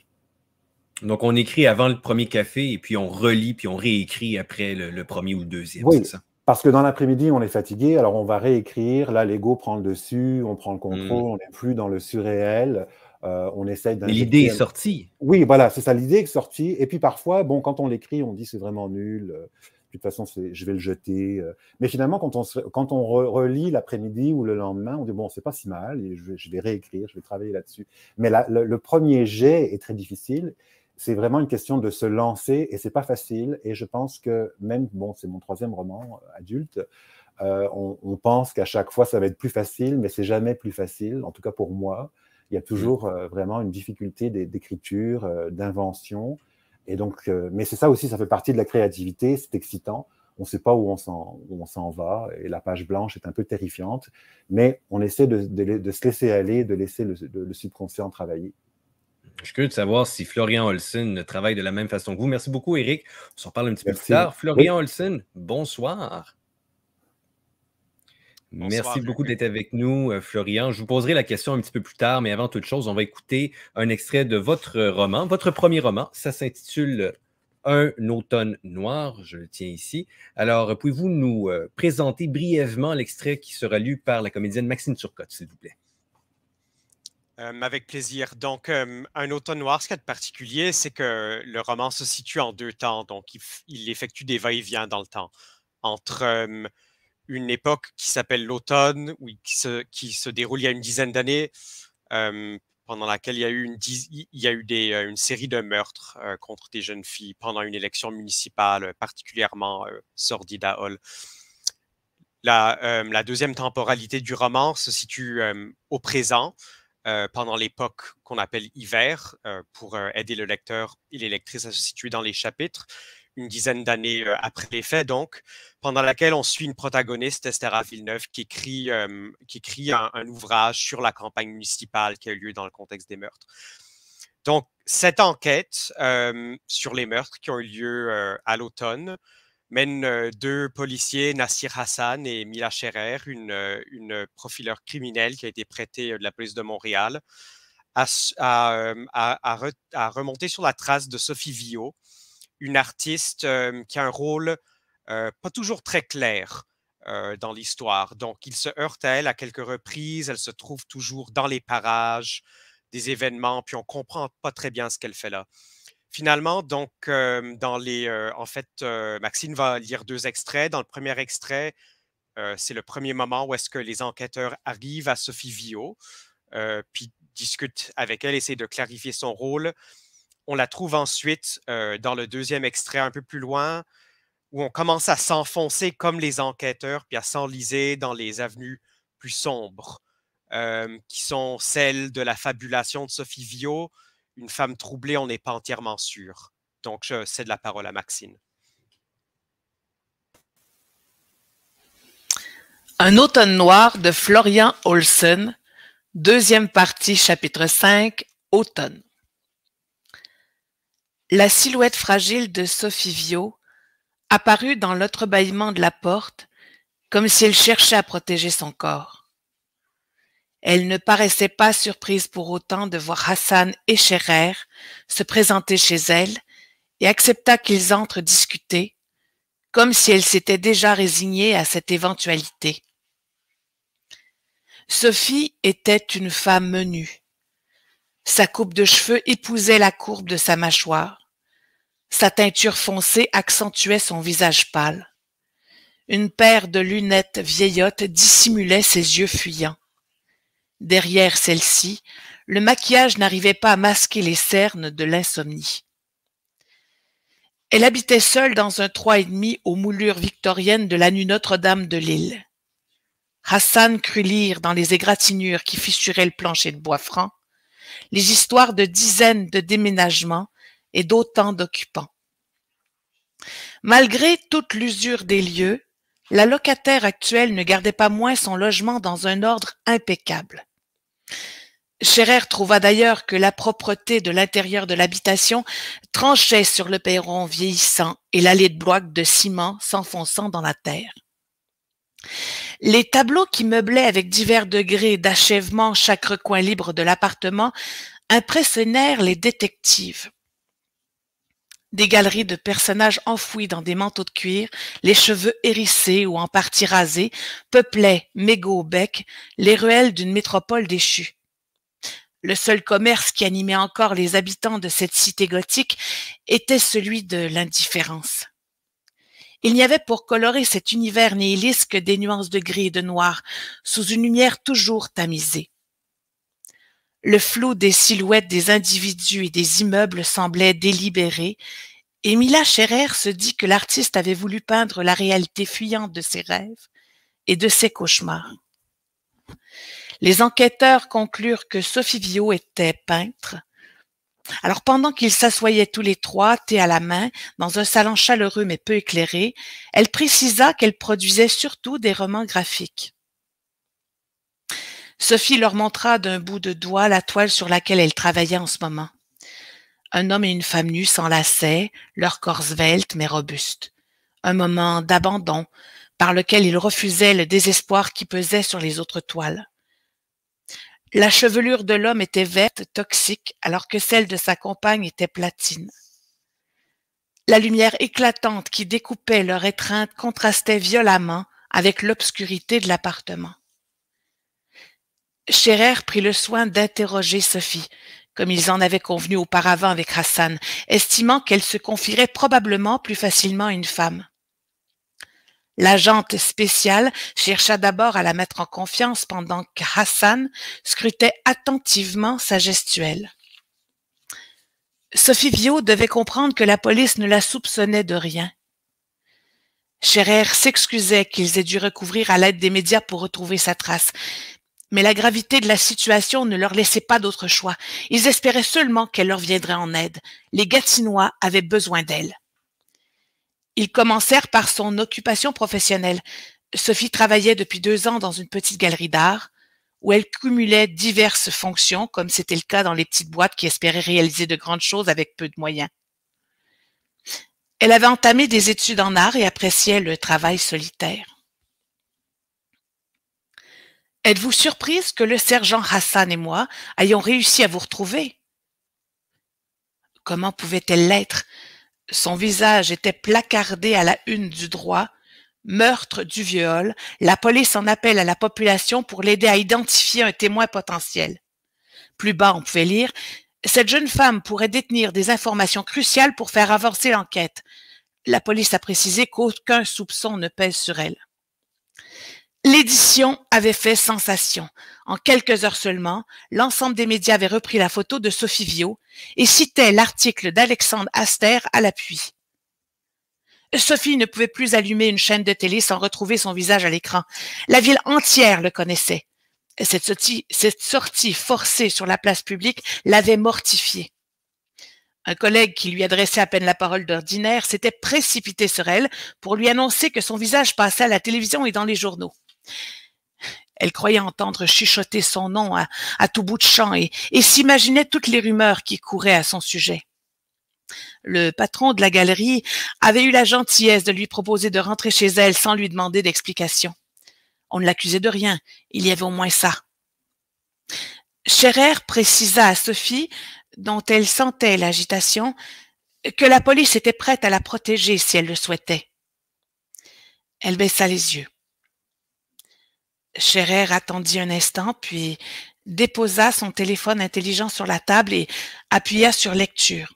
Donc, on écrit avant le premier café et puis on relit, puis on réécrit après le, le premier ou le deuxième, oui, c'est ça? Parce que dans l'après-midi, on est fatigué, alors on va réécrire. Là, l'ego prend le dessus, on prend le contrôle, mmh. on n'est plus dans le surréel. Euh, on essaye d'injecter... Mais l'idée est sortie. Oui, voilà, c'est ça, l'idée est sortie. Et puis parfois, bon, quand on l'écrit, on dit c'est vraiment nul. De toute façon, je vais le jeter. Mais finalement, quand on, se, quand on re, relit l'après-midi ou le lendemain, on dit bon, c'est pas si mal, et je vais, je vais réécrire, je vais travailler là-dessus. Mais la, le, le premier jet est très difficile. C'est vraiment une question de se lancer, et c'est pas facile. Et je pense que même, bon, c'est mon troisième roman adulte, euh, on, on pense qu'à chaque fois, ça va être plus facile, mais c'est jamais plus facile, en tout cas pour moi. Il y a toujours euh, vraiment une difficulté d'écriture, euh, d'invention. Et donc, euh, mais c'est ça aussi, ça fait partie de la créativité, c'est excitant. On ne sait pas où on s'en va, et la page blanche est un peu terrifiante, mais on essaie de, de, de se laisser aller, de laisser le, de, le subconscient travailler. Je suis curieux de savoir si Florian Olsen travaille de la même façon que vous. Merci beaucoup, Éric. On s'en parle un petit Merci. peu plus tard. Florian oui. Olsen, bonsoir. Bonsoir, Merci beaucoup d'être avec nous, Florian. Je vous poserai la question un petit peu plus tard, mais avant toute chose, on va écouter un extrait de votre roman, votre premier roman. Ça s'intitule « Un automne noir », je le tiens ici. Alors, pouvez-vous nous présenter brièvement l'extrait qui sera lu par la comédienne Maxine Turcotte, s'il vous plaît? Euh, avec plaisir. Donc, euh, Un automne noir, ce qu'il y a de particulier, c'est que le roman se situe en deux temps. Donc, il, il effectue des va-et-vient dans le temps. Entre euh, une époque qui s'appelle l'automne, qui se, qui se déroule il y a une dizaine d'années, euh, pendant laquelle il y a eu une, il y a eu des, une série de meurtres euh, contre des jeunes filles pendant une élection municipale particulièrement euh, sordide à Hull. La, euh, la deuxième temporalité du roman se situe euh, au présent, Euh, pendant l'époque qu'on appelle hiver, euh, pour euh, aider le lecteur et les lectrices à se situer dans les chapitres, une dizaine d'années euh, après les faits, donc, pendant laquelle on suit une protagoniste, Esthera Villeneuve, qui écrit, euh, qui écrit un, un ouvrage sur la campagne municipale qui a eu lieu dans le contexte des meurtres. Donc, cette enquête euh, sur les meurtres qui ont eu lieu euh, à l'automne mène euh, deux policiers, Nassir Hassan et Mila Scherer, une, une profileur criminelle qui a été prêtée de la police de Montréal, à, à, à, à, re, à remonter sur la trace de Sophie Viau, une artiste euh, qui a un rôle euh, pas toujours très clair euh, dans l'histoire. Donc, il se heurte à elle à quelques reprises, elle se trouve toujours dans les parages des événements, puis on ne comprend pas très bien ce qu'elle fait là. Finalement, donc, euh, dans les, euh, en fait, euh, Maxine va lire deux extraits. Dans le premier extrait, euh, c'est le premier moment où est-ce que les enquêteurs arrivent à Sophie Viau, euh, puis discutent avec elle, essayent de clarifier son rôle. On la trouve ensuite euh, dans le deuxième extrait, un peu plus loin, où on commence à s'enfoncer comme les enquêteurs, puis à s'enliser dans les avenues plus sombres, euh, qui sont celles de la fabulation de Sophie Viau. Une femme troublée, on n'est pas entièrement sûr. Donc, je cède la parole à Maxine. Un automne noir de Florian Olsen, deuxième partie, chapitre cinq, Automne. La silhouette fragile de Sophie Viau apparut dans l'entrebâillement de la porte, comme si elle cherchait à protéger son corps. Elle ne paraissait pas surprise pour autant de voir Hassan et Scherer se présenter chez elle et accepta qu'ils entrent discuter, comme si elle s'était déjà résignée à cette éventualité. Sophie était une femme menue. Sa coupe de cheveux épousait la courbe de sa mâchoire. Sa teinture foncée accentuait son visage pâle. Une paire de lunettes vieillottes dissimulait ses yeux fuyants. Derrière celle-ci, le maquillage n'arrivait pas à masquer les cernes de l'insomnie. Elle habitait seule dans un trois et demi aux moulures victoriennes de l'avenue Notre-Dame de Lille. Hassan crut lire dans les égratignures qui fissuraient le plancher de bois franc les histoires de dizaines de déménagements et d'autant d'occupants. Malgré toute l'usure des lieux, la locataire actuelle ne gardait pas moins son logement dans un ordre impeccable. Scherer trouva d'ailleurs que la propreté de l'intérieur de l'habitation tranchait sur le perron vieillissant et l'allée de blocs de ciment s'enfonçant dans la terre. Les tableaux qui meublaient avec divers degrés d'achèvement chaque recoin libre de l'appartement impressionnèrent les détectives. Des galeries de personnages enfouis dans des manteaux de cuir, les cheveux hérissés ou en partie rasés, peuplaient, mégots au bec, les ruelles d'une métropole déchue. Le seul commerce qui animait encore les habitants de cette cité gothique était celui de l'indifférence. Il n'y avait pour colorer cet univers nihiliste que des nuances de gris et de noir, sous une lumière toujours tamisée. Le flou des silhouettes des individus et des immeubles semblait délibéré, et Mila Scherer se dit que l'artiste avait voulu peindre la réalité fuyante de ses rêves et de ses cauchemars. Les enquêteurs conclurent que Sophie Viau était peintre. Alors pendant qu'ils s'assoyaient tous les trois, thé à la main, dans un salon chaleureux mais peu éclairé, elle précisa qu'elle produisait surtout des romans graphiques. Sophie leur montra d'un bout de doigt la toile sur laquelle elle travaillait en ce moment. Un homme et une femme nus s'enlaçaient, leur corps svelte mais robuste. Un moment d'abandon par lequel ils refusaient le désespoir qui pesait sur les autres toiles. La chevelure de l'homme était verte, toxique, alors que celle de sa compagne était platine. La lumière éclatante qui découpait leur étreinte contrastait violemment avec l'obscurité de l'appartement. Scherer prit le soin d'interroger Sophie, comme ils en avaient convenu auparavant avec Hassan, estimant qu'elle se confierait probablement plus facilement à une femme. L'agente spéciale chercha d'abord à la mettre en confiance pendant que Hassan scrutait attentivement sa gestuelle. Sophie Viau devait comprendre que la police ne la soupçonnait de rien. Scherer s'excusait qu'ils aient dû recourir à l'aide des médias pour retrouver sa trace, mais la gravité de la situation ne leur laissait pas d'autre choix. Ils espéraient seulement qu'elle leur viendrait en aide. Les Gatinois avaient besoin d'elle. Ils commencèrent par son occupation professionnelle. Sophie travaillait depuis deux ans dans une petite galerie d'art, où elle cumulait diverses fonctions, comme c'était le cas dans les petites boîtes qui espéraient réaliser de grandes choses avec peu de moyens. Elle avait entamé des études en art et appréciait le travail solitaire. « Êtes-vous surprise que le sergent Hassan et moi ayons réussi à vous retrouver? » Comment pouvait-elle l'être? Son visage était placardé à la une du droit, meurtre du viol, la police en appelle à la population pour l'aider à identifier un témoin potentiel. Plus bas, on pouvait lire « Cette jeune femme pourrait détenir des informations cruciales pour faire avancer l'enquête. La police a précisé qu'aucun soupçon ne pèse sur elle. » L'édition avait fait sensation. En quelques heures seulement, l'ensemble des médias avait repris la photo de Sophie Viau et citait l'article d'Alexandre Aster à l'appui. Sophie ne pouvait plus allumer une chaîne de télé sans retrouver son visage à l'écran. La ville entière le connaissait. Cette sortie, cette sortie forcée sur la place publique l'avait mortifiée. Un collègue qui lui adressait à peine la parole d'ordinaire s'était précipité sur elle pour lui annoncer que son visage passait à la télévision et dans les journaux. Elle croyait entendre chuchoter son nom à, à tout bout de champ et, et s'imaginait toutes les rumeurs qui couraient à son sujet. Le patron de la galerie avait eu la gentillesse de lui proposer de rentrer chez elle sans lui demander d'explication. On ne l'accusait de rien, il y avait au moins ça. Scherer précisa à Sophie, dont elle sentait l'agitation, que la police était prête à la protéger si elle le souhaitait. Elle baissa les yeux. Scherer attendit un instant, puis déposa son téléphone intelligent sur la table et appuya sur lecture.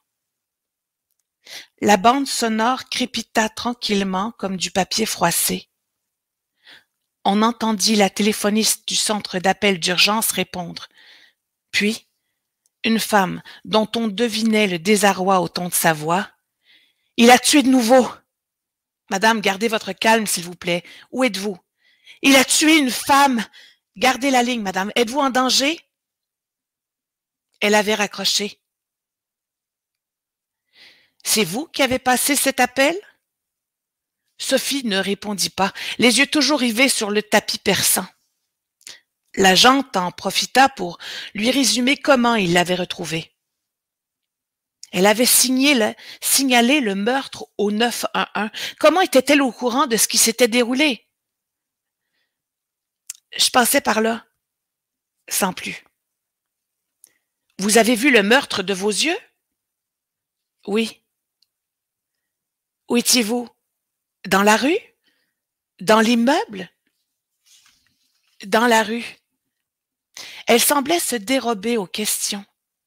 La bande sonore crépita tranquillement comme du papier froissé. On entendit la téléphoniste du centre d'appel d'urgence répondre. Puis, une femme dont on devinait le désarroi au ton de sa voix. « Il a tué de nouveau! »« Madame, gardez votre calme, s'il vous plaît. Où êtes-vous? »« Il a tué une femme! Gardez la ligne, madame. Êtes-vous en danger? » Elle avait raccroché. « C'est vous qui avez passé cet appel? » Sophie ne répondit pas, les yeux toujours rivés sur le tapis perçant. L'agente en profita pour lui résumer comment il l'avait retrouvée. Elle avait signé le, signalé le meurtre au neuf un un. Comment était-elle au courant de ce qui s'était déroulé? Je passais par là, sans plus. Vous avez vu le meurtre de vos yeux? Oui. Où étiez-vous? Dans la rue? Dans l'immeuble? Dans la rue. Elle semblait se dérober aux questions.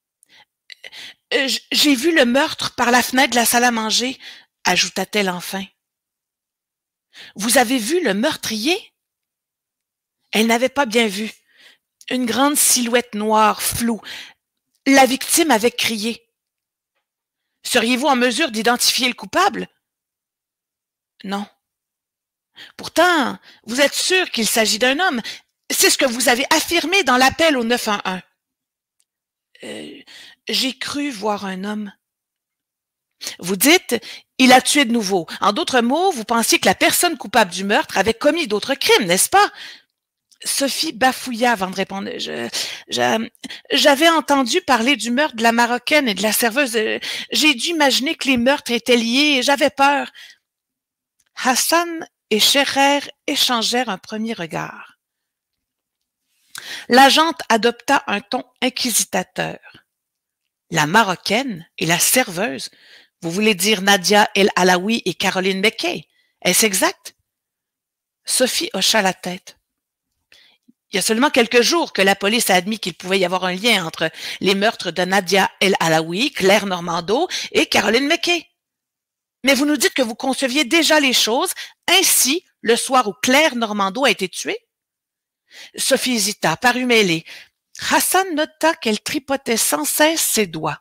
« J'ai vu le meurtre par la fenêtre de la salle à manger, » ajouta-t-elle enfin. « Vous avez vu le meurtrier? » Elle n'avait pas bien vu. Une grande silhouette noire, floue. La victime avait crié. « Seriez-vous en mesure d'identifier le coupable? » Non. Pourtant, vous êtes sûr qu'il s'agit d'un homme. C'est ce que vous avez affirmé dans l'appel au neuf un un. Euh, j'ai cru voir un homme. Vous dites, il a tué de nouveau. En d'autres mots, vous pensiez que la personne coupable du meurtre avait commis d'autres crimes, n'est-ce pas? Sophie bafouilla avant de répondre. Je, je, j'avais entendu parler du meurtre de la Marocaine et de la serveuse. J'ai dû imaginer que les meurtres étaient liés et j'avais peur. Hassan et Scherer échangèrent un premier regard. L'agente adopta un ton inquisiteur. La Marocaine et la serveuse, vous voulez dire Nadia El Alaoui et Caroline McKay, est-ce exact? Sophie hocha la tête. Il y a seulement quelques jours que la police a admis qu'il pouvait y avoir un lien entre les meurtres de Nadia El Alaoui, Claire Normando et Caroline McKay. Mais vous nous dites que vous conceviez déjà les choses ainsi le soir où Claire Normando a été tuée? Sophie hésita, parut mêlée. Hassan nota qu'elle tripotait sans cesse ses doigts.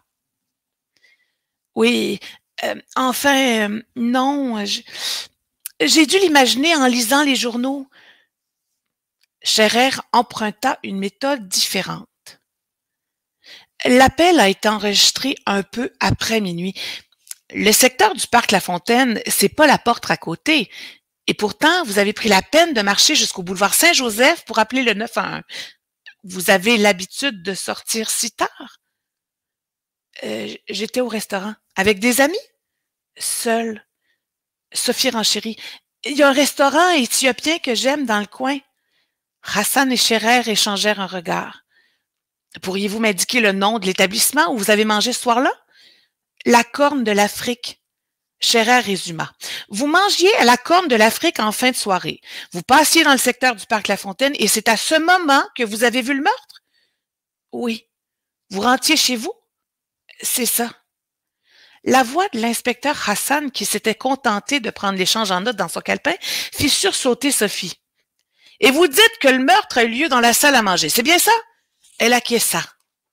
Oui, euh, enfin, euh, non, j'ai dû l'imaginer en lisant les journaux. Scherer emprunta une méthode différente. L'appel a été enregistré un peu après minuit. Le secteur du parc La Fontaine, c'est pas la porte à côté. Et pourtant, vous avez pris la peine de marcher jusqu'au boulevard Saint-Joseph pour appeler le neuf un un. Vous avez l'habitude de sortir si tard? Euh, j'étais au restaurant. Avec des amis? Seule. Sophie renchérit. Il y a un restaurant éthiopien que j'aime dans le coin. Hassan et Scherer échangèrent un regard. Pourriez-vous m'indiquer le nom de l'établissement où vous avez mangé ce soir-là? La Corne de l'Afrique. Scherer résuma. Vous mangiez à la Corne de l'Afrique en fin de soirée. Vous passiez dans le secteur du parc La Fontaine et c'est à ce moment que vous avez vu le meurtre? Oui. Vous rentiez chez vous? C'est ça. La voix de l'inspecteur Hassan, qui s'était contenté de prendre l'échange en note dans son calepin, fit sursauter Sophie. Et vous dites que le meurtre a eu lieu dans la salle à manger, c'est bien ça? Elle acquiesça.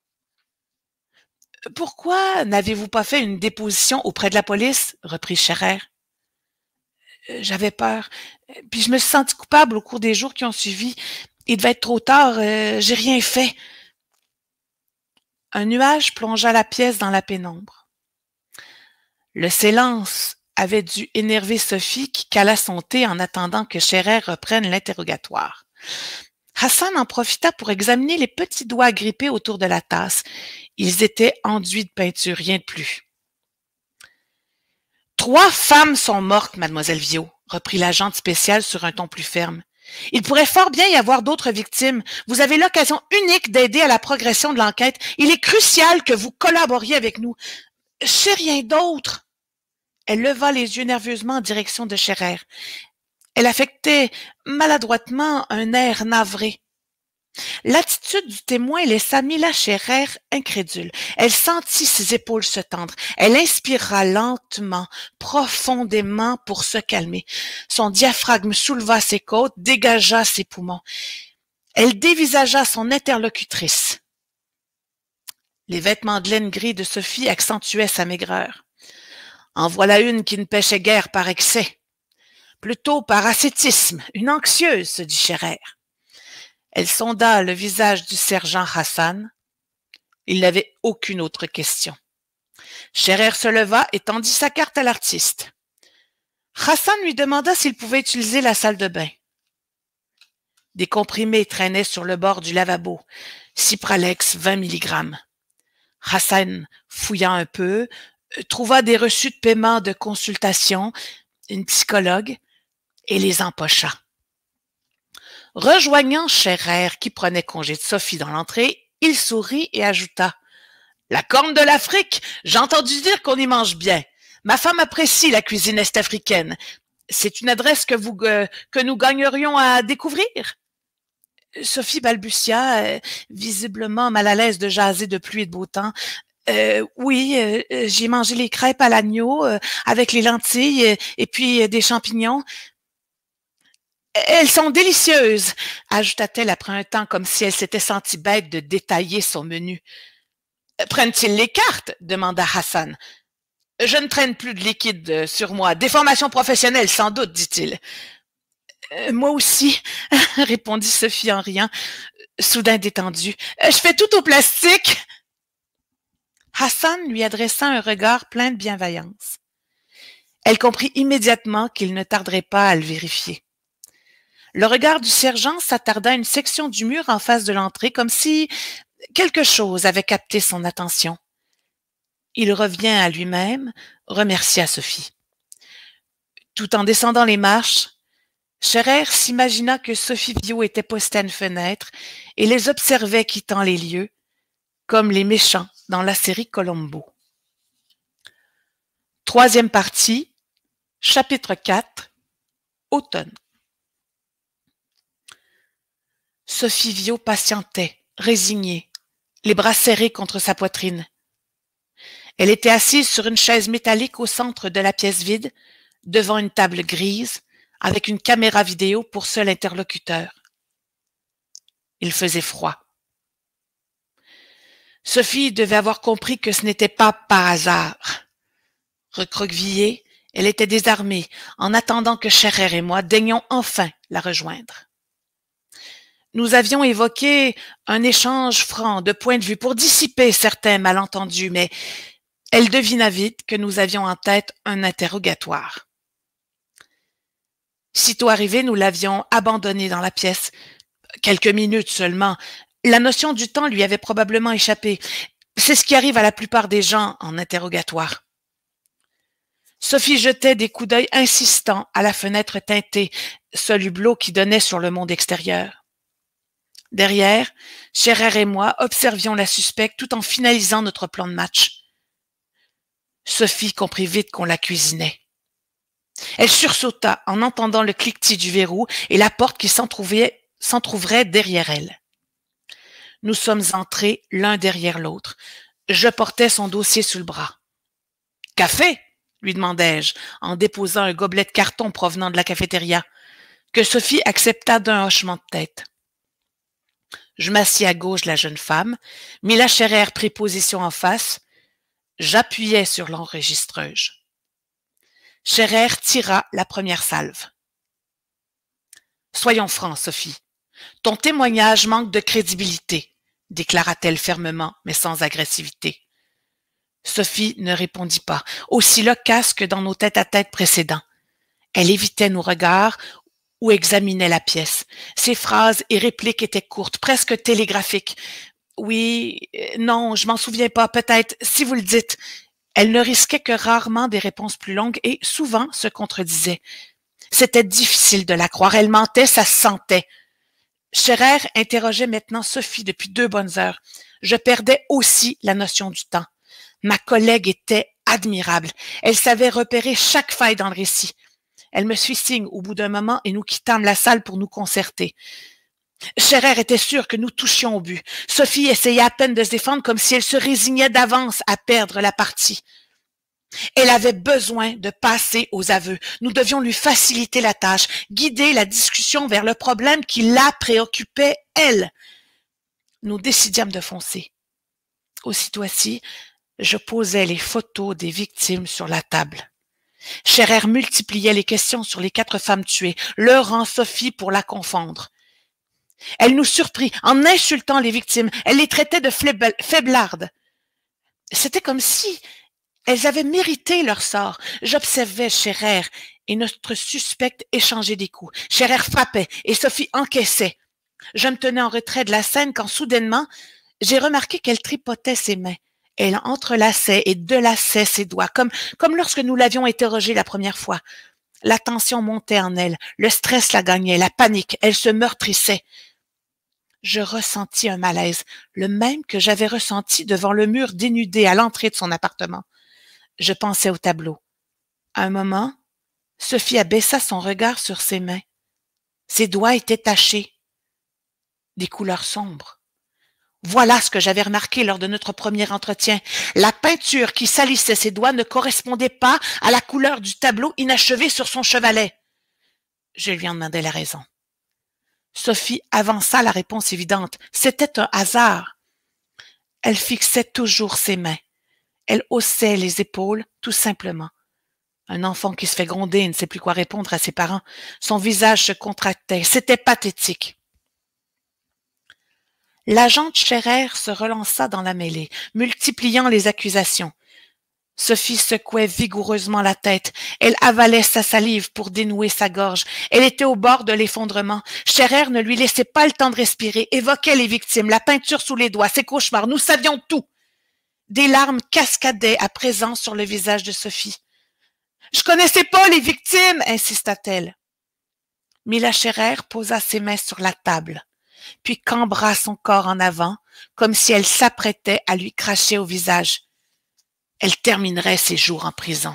Pourquoi n'avez-vous pas fait une déposition auprès de la police? Reprit Scherer. J'avais peur. Puis je me suis sentie coupable au cours des jours qui ont suivi. Il devait être trop tard. Euh, j'ai rien fait. Un nuage plongea la pièce dans la pénombre. Le silence avait dû énerver Sophie qui cala son thé en attendant que Scherer reprenne l'interrogatoire. Hassan en profita pour examiner les petits doigts agrippés autour de la tasse. Ils étaient enduits de peinture, rien de plus. « Trois femmes sont mortes, mademoiselle Viau, » reprit l'agente spéciale sur un ton plus ferme. « Il pourrait fort bien y avoir d'autres victimes. Vous avez l'occasion unique d'aider à la progression de l'enquête. Il est crucial que vous collaboriez avec nous. Je sais rien d'autre. » Elle leva les yeux nerveusement en direction de Scherer. Elle affectait maladroitement un air navré. L'attitude du témoin laissa Mila Scherer incrédule. Elle sentit ses épaules se tendre. Elle inspira lentement, profondément pour se calmer. Son diaphragme souleva ses côtes, dégagea ses poumons. Elle dévisagea son interlocutrice. Les vêtements de laine gris de Sophie accentuaient sa maigreur. En voilà une qui ne pêchait guère par excès. Plutôt par ascétisme, une anxieuse, se dit Scherer. Elle sonda le visage du sergent Hassan. Il n'avait aucune autre question. Scherer se leva et tendit sa carte à l'artiste. Hassan lui demanda s'il pouvait utiliser la salle de bain. Des comprimés traînaient sur le bord du lavabo. Cipralex vingt milligrammes. Hassan fouilla un peu, trouva des reçus de paiement de consultation, une psychologue, et les empocha. Rejoignant Scherer, qui prenait congé de Sophie dans l'entrée, il sourit et ajouta « La Corne de l'Afrique, j'ai entendu dire qu'on y mange bien. Ma femme apprécie la cuisine est-africaine. C'est une adresse que, vous, euh, que nous gagnerions à découvrir ?» Sophie balbutia, euh, visiblement mal à l'aise de jaser de pluie et de beau temps. Euh, oui, euh, j'ai mangé les crêpes à l'agneau euh, avec les lentilles euh, et puis euh, des champignons. Elles sont délicieuses, ajouta-t-elle après un temps comme si elle s'était sentie bête de détailler son menu. Prennent-ils les cartes? Demanda Hassan. Je ne traîne plus de liquide sur moi. Déformation professionnelle, sans doute, dit-il. Euh, moi aussi, répondit Sophie en riant, soudain détendue. Je fais tout au plastique. Hassan lui adressa un regard plein de bienveillance. Elle comprit immédiatement qu'il ne tarderait pas à le vérifier. Le regard du sergent s'attarda à une section du mur en face de l'entrée, comme si quelque chose avait capté son attention. Il revint à lui-même, remercia Sophie. Tout en descendant les marches, Scherer s'imagina que Sophie Viau était postée à une fenêtre et les observait quittant les lieux, comme les méchants dans la série Colombo. Troisième partie, chapitre quatre, Automne. Sophie Viau patientait, résignée, les bras serrés contre sa poitrine. Elle était assise sur une chaise métallique au centre de la pièce vide, devant une table grise, avec une caméra vidéo pour seul interlocuteur. Il faisait froid. Sophie devait avoir compris que ce n'était pas par hasard. Recroquevillée, elle était désarmée, en attendant que Scherer et moi daignions enfin la rejoindre. Nous avions évoqué un échange franc de points de vue pour dissiper certains malentendus, mais elle devina vite que nous avions en tête un interrogatoire. Sitôt arrivés, nous l'avions abandonnée dans la pièce. Quelques minutes seulement. La notion du temps lui avait probablement échappé. C'est ce qui arrive à la plupart des gens en interrogatoire. Sophie jetait des coups d'œil insistants à la fenêtre teintée, seul hublot qui donnait sur le monde extérieur. Derrière, Scherer et moi observions la suspecte tout en finalisant notre plan de match. Sophie comprit vite qu'on la cuisinait. Elle sursauta en entendant le cliquetis du verrou et la porte qui s'entrouvrait derrière elle. Nous sommes entrés l'un derrière l'autre. Je portais son dossier sous le bras. « Café ?» lui demandai-je, en déposant un gobelet de carton provenant de la cafétéria, que Sophie accepta d'un hochement de tête. Je m'assis à gauche de la jeune femme, Mila Scherer prit position en face. J'appuyais sur l'enregistreuse. Scherer tira la première salve. « Soyons francs, Sophie. Ton témoignage manque de crédibilité, déclara-t-elle fermement, mais sans agressivité. Sophie ne répondit pas, aussi loquace que dans nos tête-à-tête précédents. Elle évitait nos regards ou examinait la pièce. Ses phrases et répliques étaient courtes, presque télégraphiques. « Oui, non, je m'en souviens pas, peut-être, si vous le dites. » Elle ne risquait que rarement des réponses plus longues et souvent se contredisait. C'était difficile de la croire, elle mentait, ça se sentait. Scherer interrogeait maintenant Sophie depuis deux bonnes heures. Je perdais aussi la notion du temps. Ma collègue était admirable. Elle savait repérer chaque faille dans le récit. Elle me fit signe au bout d'un moment et nous quittâmes la salle pour nous concerter. Scherer était sûr que nous touchions au but. Sophie essayait à peine de se défendre comme si elle se résignait d'avance à perdre la partie. Elle avait besoin de passer aux aveux. Nous devions lui faciliter la tâche, guider la discussion vers le problème qui la préoccupait, elle. Nous décidâmes de foncer. Aussitôt assis, je posais les photos des victimes sur la table. Scherer multipliait les questions sur les quatre femmes tuées, leurrant Sophie pour la confondre. Elle nous surprit en insultant les victimes. Elle les traitait de faiblardes. C'était comme si elles avaient mérité leur sort. J'observais Scherer et notre suspecte échanger des coups. Scherer frappait et Sophie encaissait. Je me tenais en retrait de la scène quand soudainement, j'ai remarqué qu'elle tripotait ses mains. Elle entrelaçait et delaçait ses doigts, comme, comme lorsque nous l'avions interrogée la première fois. La tension montait en elle, le stress la gagnait, la panique, elle se meurtrissait. Je ressentis un malaise, le même que j'avais ressenti devant le mur dénudé à l'entrée de son appartement. Je pensais au tableau. À un moment, Sophie abaissa son regard sur ses mains. Ses doigts étaient tachés, des couleurs sombres. Voilà ce que j'avais remarqué lors de notre premier entretien. La peinture qui salissait ses doigts ne correspondait pas à la couleur du tableau inachevé sur son chevalet. Je lui en demandai la raison. Sophie avança la réponse évidente. C'était un hasard. Elle fixait toujours ses mains. Elle haussait les épaules, tout simplement. Un enfant qui se fait gronder et ne sait plus quoi répondre à ses parents. Son visage se contractait. C'était pathétique. L'agent Scherer se relança dans la mêlée, multipliant les accusations. Sophie secouait vigoureusement la tête. Elle avalait sa salive pour dénouer sa gorge. Elle était au bord de l'effondrement. Scherer ne lui laissait pas le temps de respirer, évoquait les victimes, la peinture sous les doigts, ses cauchemars. Nous savions tout. Des larmes cascadaient à présent sur le visage de Sophie. « Je connaissais pas les victimes !» insista-t-elle. Mila Scherer posa ses mains sur la table, puis cambra son corps en avant, comme si elle s'apprêtait à lui cracher au visage. Elle terminerait ses jours en prison.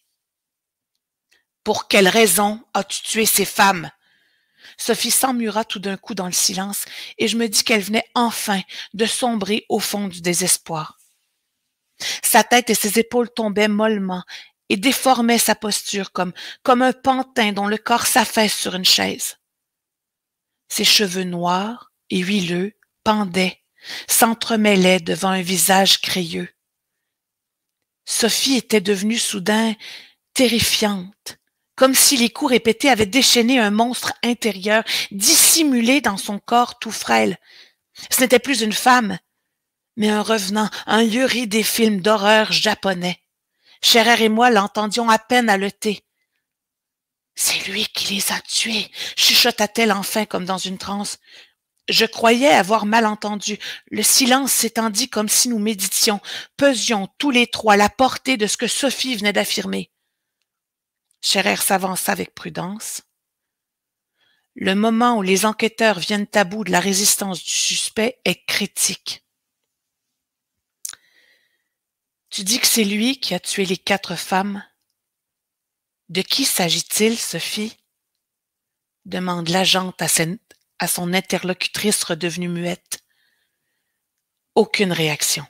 « Pour quelle raison as-tu tué ces femmes ?» Sophie s'emmura tout d'un coup dans le silence, et je me dis qu'elle venait enfin de sombrer au fond du désespoir. Sa tête et ses épaules tombaient mollement et déformaient sa posture comme, comme un pantin dont le corps s'affaisse sur une chaise. Ses cheveux noirs et huileux pendaient, s'entremêlaient devant un visage crayeux. Sophie était devenue soudain terrifiante, comme si les coups répétés avaient déchaîné un monstre intérieur, dissimulé dans son corps tout frêle. Ce n'était plus une femme, mais un revenant, un yuri des films d'horreur japonais. Scherer et moi l'entendions à peine haleter. « C'est lui qui les a tués !» chuchota-t-elle enfin comme dans une transe. Je croyais avoir mal entendu. Le silence s'étendit comme si nous méditions, pesions tous les trois la portée de ce que Sophie venait d'affirmer. Scherer s'avança avec prudence. Le moment où les enquêteurs viennent à bout de la résistance du suspect est critique. Tu dis que c'est lui qui a tué les quatre femmes. De qui s'agit-il, Sophie? Demande l'agente à, à son interlocutrice redevenue muette. Aucune réaction.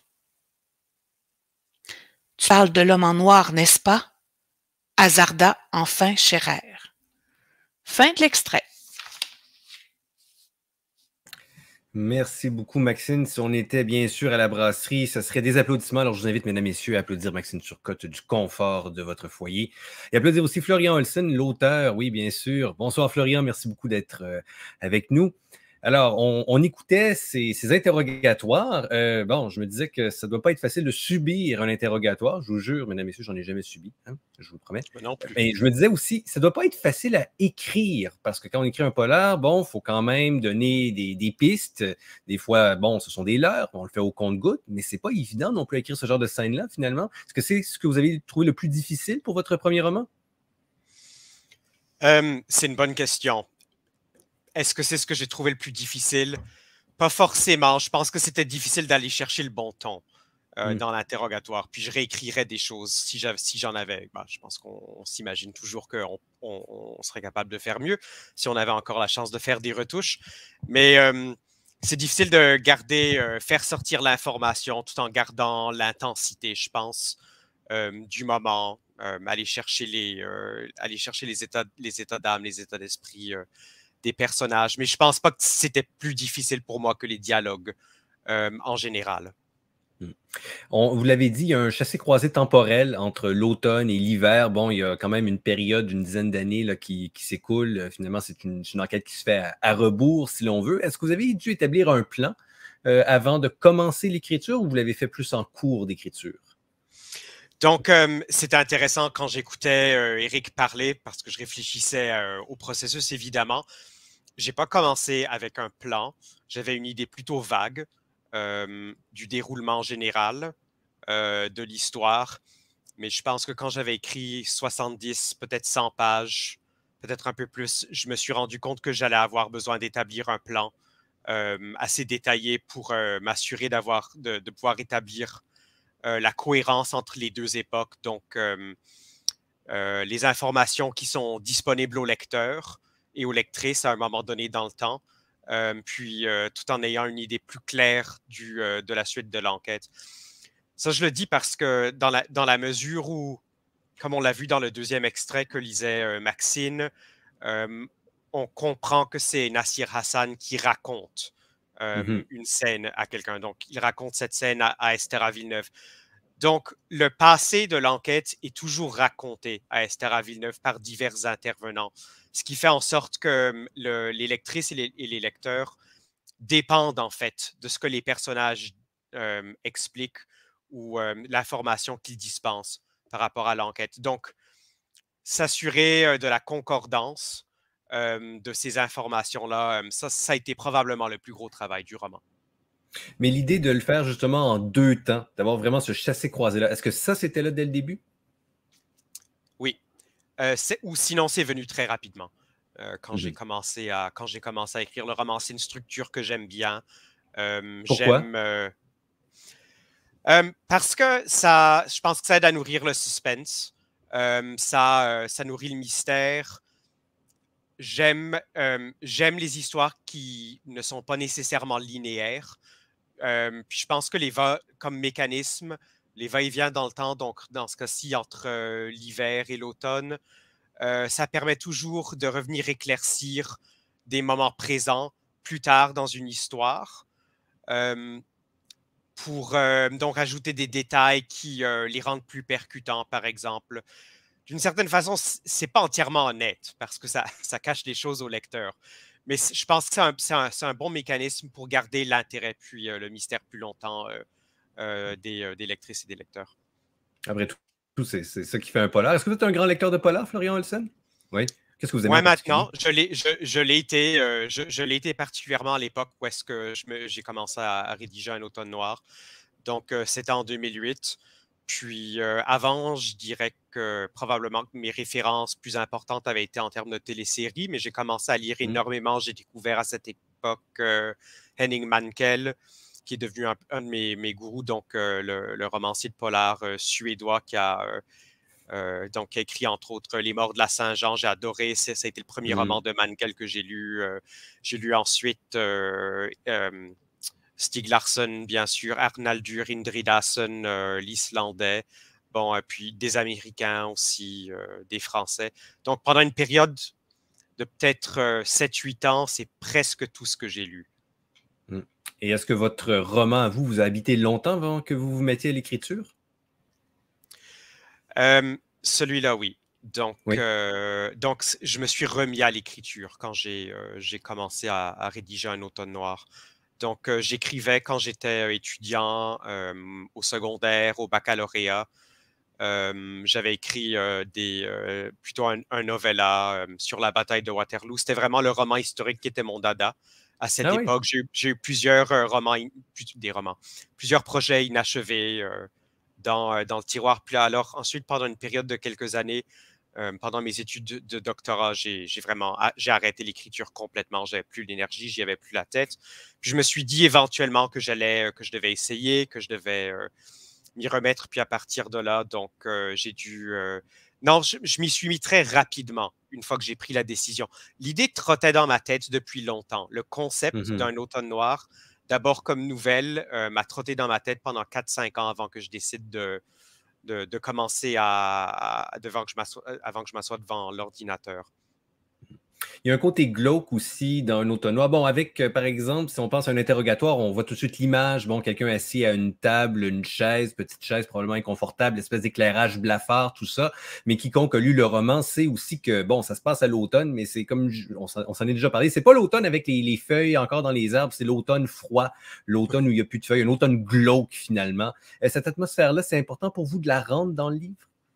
Tu parles de l'homme en noir, n'est-ce pas? Hasarda enfin Scherer. Fin de l'extrait. Merci beaucoup, Maxime. Si on était bien sûr à la brasserie, ce serait des applaudissements. Alors, je vous invite, mesdames et messieurs, à applaudir Maxime Turcotte du confort de votre foyer. Et applaudir aussi Florian Olsen, l'auteur, oui, bien sûr. Bonsoir, Florian. Merci beaucoup d'être euh, avec nous. Alors, on, on écoutait ces, ces interrogatoires. Euh, bon, je me disais que ça ne doit pas être facile de subir un interrogatoire. Je vous jure, mesdames et messieurs, j'en ai jamais subi, hein, je vous le promets. Mais non plus. Mais je me disais aussi, ça ne doit pas être facile à écrire, parce que quand on écrit un polar, bon, il faut quand même donner des, des pistes. Des fois, bon, ce sont des leurres, on le fait au compte-gouttes, mais c'est pas évident non plus à écrire ce genre de scène-là, finalement. Est-ce que c'est ce que vous avez trouvé le plus difficile pour votre premier roman? Euh, c'est une bonne question. Est-ce que c'est ce que j'ai trouvé le plus difficile? Pas forcément. Je pense que c'était difficile d'aller chercher le bon ton euh, mm. dans l'interrogatoire. Puis je réécrirais des choses si j'en si avais. Ben, je pense qu'on s'imagine toujours qu'on on, on serait capable de faire mieux si on avait encore la chance de faire des retouches. Mais euh, c'est difficile de garder, euh, faire sortir l'information tout en gardant l'intensité, je pense, euh, du moment. Euh, aller chercher les, euh, aller chercher les états, les états d'âme, les états d'esprit euh, des personnages, mais je pense pas que c'était plus difficile pour moi que les dialogues euh, en général. On, vous l'avez dit, il y a un chassé-croisé temporel entre l'automne et l'hiver. Bon, il y a quand même une période d'une dizaine d'années qui, qui s'écoule. Finalement, c'est une, une enquête qui se fait à, à rebours, si l'on veut. Est-ce que vous avez dû établir un plan euh, avant de commencer l'écriture ou vous l'avez fait plus en cours d'écriture? Donc, euh, c'était intéressant quand j'écoutais euh, Éric parler, parce que je réfléchissais euh, au processus, évidemment. J'ai pas commencé avec un plan. J'avais une idée plutôt vague euh, du déroulement général euh, de l'histoire. Mais je pense que quand j'avais écrit soixante-dix, peut-être cent pages, peut-être un peu plus, je me suis rendu compte que j'allais avoir besoin d'établir un plan euh, assez détaillé pour euh, m'assurer d'avoir, de, de pouvoir établir euh, la cohérence entre les deux époques. Donc, euh, euh, les informations qui sont disponibles au lecteur et aux lectrices à un moment donné dans le temps, euh, puis euh, tout en ayant une idée plus claire du, euh, de la suite de l'enquête. Ça, je le dis parce que dans la, dans la mesure où, comme on l'a vu dans le deuxième extrait que lisait euh, Maxine, euh, on comprend que c'est Nassir Hassan qui raconte euh, mm-hmm. une scène à quelqu'un. Donc, il raconte cette scène à, à Esther à Villeneuve. Donc, le passé de l'enquête est toujours raconté à Esther à Villeneuve par divers intervenants, ce qui fait en sorte que le, les lectrices et les, et les lecteurs dépendent en fait de ce que les personnages euh, expliquent ou euh, l'information qu'ils dispensent par rapport à l'enquête. Donc, s'assurer euh, de la concordance euh, de ces informations-là, euh, ça, ça a été probablement le plus gros travail du roman. Mais l'idée de le faire justement en deux temps, d'avoir vraiment ce chassé-croisé-là, est-ce que ça, c'était là dès le début? Oui. Euh, ou sinon, c'est venu très rapidement. Euh, quand, mmh. j'ai commencé à, quand j'ai commencé à écrire le roman, c'est une structure que j'aime bien. Euh, Pourquoi? J'aime... Euh, euh, parce que ça, je pense que ça aide à nourrir le suspense. Euh, ça, euh, ça nourrit le mystère. J'aime euh, j'aime les histoires qui ne sont pas nécessairement linéaires. Euh, puis je pense que les va comme mécanisme, les va-et-vient dans le temps, donc dans ce cas-ci, entre euh, l'hiver et l'automne, euh, ça permet toujours de revenir éclaircir des moments présents plus tard dans une histoire, euh, pour euh, donc ajouter des détails qui euh, les rendent plus percutants, par exemple. D'une certaine façon, c'est pas entièrement honnête parce que ça, ça cache des choses au lecteur. Mais je pense que c'est un, un, un bon mécanisme pour garder l'intérêt puis euh, le mystère plus longtemps euh, euh, des, euh, des lectrices et des lecteurs. Après tout, tout c'est ça qui fait un polar. Est-ce que vous êtes un grand lecteur de polar, Florian Olsen? Oui. Qu'est-ce que vous aimez? Moi, maintenant, je l'ai je, je été, euh, je, je été particulièrement à l'époque où est-ce que j'ai commencé à, à rédiger Un automne noir. Donc, euh, c'était en deux mille huit. Puis euh, avant, je dirais que probablement que mes références plus importantes avaient été en termes de téléséries, mais j'ai commencé à lire mmh. énormément. J'ai découvert à cette époque euh, Henning Mankell, qui est devenu un, un de mes, mes gourous, donc euh, le, le romancier de polar euh, suédois qui a, euh, euh, donc, qui a écrit entre autres Les Morts de la Saint-Jean. J'ai adoré, ça a été le premier mmh. roman de Mankell que j'ai lu. Euh, j'ai lu ensuite... Euh, euh, Stieg Larsson, bien sûr, Arnaldur Indridason, euh, l'Islandais, bon, et puis des Américains aussi, euh, des Français. Donc, pendant une période de peut-être euh, sept huit ans, c'est presque tout ce que j'ai lu. Et est-ce que votre roman, à vous, vous a habité longtemps avant que vous vous mettiez à l'écriture? Euh, Celui-là, oui. Donc, Oui. euh, donc c- je me suis remis à l'écriture quand j'ai euh, j'ai commencé à, à rédiger Un automne noir. Donc, euh, j'écrivais quand j'étais euh, étudiant euh, au secondaire, au baccalauréat. Euh, j'avais écrit euh, des, euh, plutôt un, un novella euh, sur la bataille de Waterloo. C'était vraiment le roman historique qui était mon dada à cette Ah oui. époque. J'ai eu, j'ai eu plusieurs euh, romans, in- plus- des romans, plusieurs projets inachevés euh, dans, euh, dans le tiroir. Puis alors, ensuite, pendant une période de quelques années, euh, pendant mes études de, de doctorat, j'ai j'ai vraiment a- j'ai arrêté l'écriture complètement. J'avais plus l'énergie, j'y avais plus la tête. Puis je me suis dit éventuellement que j'allais, euh, que je devais essayer, que je devais euh, m'y remettre. Puis à partir de là, donc euh, j'ai dû. euh, Non, je, je m'y suis mis très rapidement une fois que j'ai pris la décision. L'idée trottait dans ma tête depuis longtemps. Le concept Mhm. d'un automne noir, d'abord comme nouvelle, euh, m'a trotté dans ma tête pendant quatre cinq ans avant que je décide de, de, de commencer à, à- devant que je m'assoie- euh, avant que je m'assoie devant l'ordinateur. Il y a un côté glauque aussi dans Un automne noir. Bon, avec, euh, par exemple, si on pense à un interrogatoire, on voit tout de suite l'image. Bon, quelqu'un assis à une table, une chaise, petite chaise probablement inconfortable, espèce d'éclairage blafard, tout ça. Mais quiconque a lu le roman sait aussi que, bon, ça se passe à l'automne, mais c'est comme, je- on s'en on s'en est déjà parlé, c'est pas l'automne avec les, les feuilles encore dans les arbres, c'est l'automne froid, l'automne où il n'y a plus de feuilles, un automne glauque finalement. Euh, cette atmosphère-là, c'est important pour vous de la rendre dans le livre?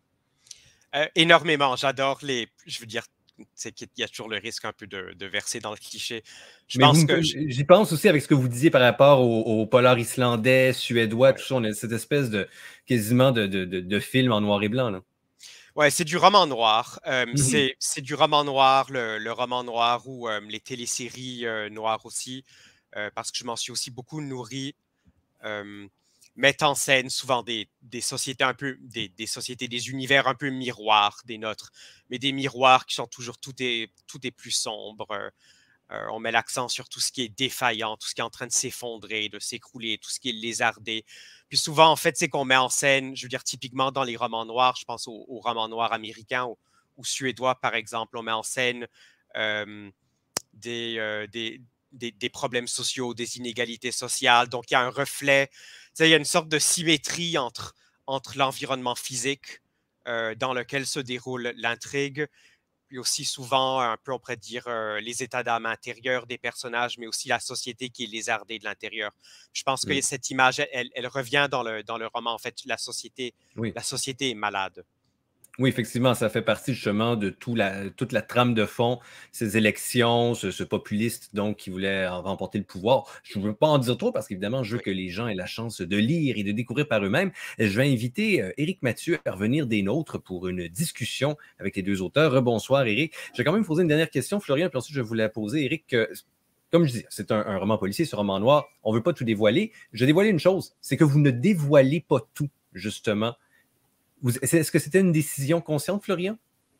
Euh, énormément. J'adore les. Je veux dire, c'est qu'il y a toujours le risque un peu de, de verser dans le cliché. Je Mais vous pense me- que. je- j'y pense aussi avec ce que vous disiez par rapport au, au polar islandais, suédois, tout ouais. ça. On a cette espèce de quasiment de, de, de, de film en noir et blanc. Là. Ouais, c'est du roman noir. Euh, Mhm. c'est, c'est du roman noir, le, le roman noir ou euh, les téléséries euh, noires aussi, euh, parce que je m'en suis aussi beaucoup nourri. Euh, mettent en scène souvent des, des sociétés un peu, des, des sociétés, des univers un peu miroirs des nôtres, mais des miroirs qui sont toujours tout est, tout est plus sombre. Euh, euh, on met l'accent sur tout ce qui est défaillant, tout ce qui est en train de s'effondrer, de s'écrouler, tout ce qui est lézardé. Puis souvent, en fait, c'est qu'on met en scène, je veux dire, typiquement dans les romans noirs, je pense aux, aux romans noirs américains ou, ou suédois, par exemple, on met en scène euh, des, euh, des, des, des problèmes sociaux, des inégalités sociales. Donc, il y a un reflet, tu sais, il y a une sorte de symétrie entre, entre l'environnement physique euh, dans lequel se déroule l'intrigue, puis aussi souvent, un peu, on pourrait dire, euh, les états d'âme intérieurs des personnages, mais aussi la société qui est lézardée de l'intérieur. Je pense que Mm. cette image, elle, elle revient dans le, dans le roman. En fait, la société, Oui. la société est malade. Oui, effectivement, ça fait partie justement de tout la, toute la trame de fond, ces élections, ce, ce populiste donc qui voulait en remporter le pouvoir. Je ne veux pas en dire trop parce qu'évidemment, je veux Oui. que les gens aient la chance de lire et de découvrir par eux-mêmes. Je vais inviter euh, Éric Mathieu à revenir des nôtres pour une discussion avec les deux auteurs. Rebonsoir, Éric. Je vais quand même poser une dernière question, Florian, puis ensuite je voulais poser, Éric. Euh, comme je dis, c'est un, un roman policier, ce roman noir. On ne veut pas tout dévoiler. Je vais dévoiler une chose, c'est que vous ne dévoilez pas tout, justement. Vous- Est-ce que c'était une décision consciente, Florian?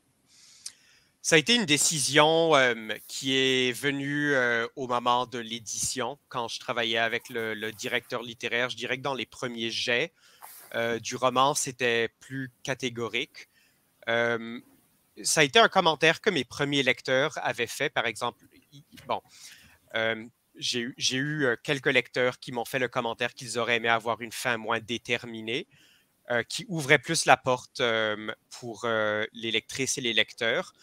Ça a été une décision euh, qui est venue euh, au moment de l'édition, quand je travaillais avec le, le directeur littéraire. Je dirais que dans les premiers jets euh, du roman, c'était plus catégorique. Euh, ça a été un commentaire que mes premiers lecteurs avaient fait, par exemple. Bon, euh, j'ai eu, j'ai eu euh, quelques lecteurs qui m'ont fait le commentaire qu'ils auraient aimé avoir une fin moins déterminée, euh, qui ouvrait plus la porte euh, pour euh, les lectrices et les lecteurs.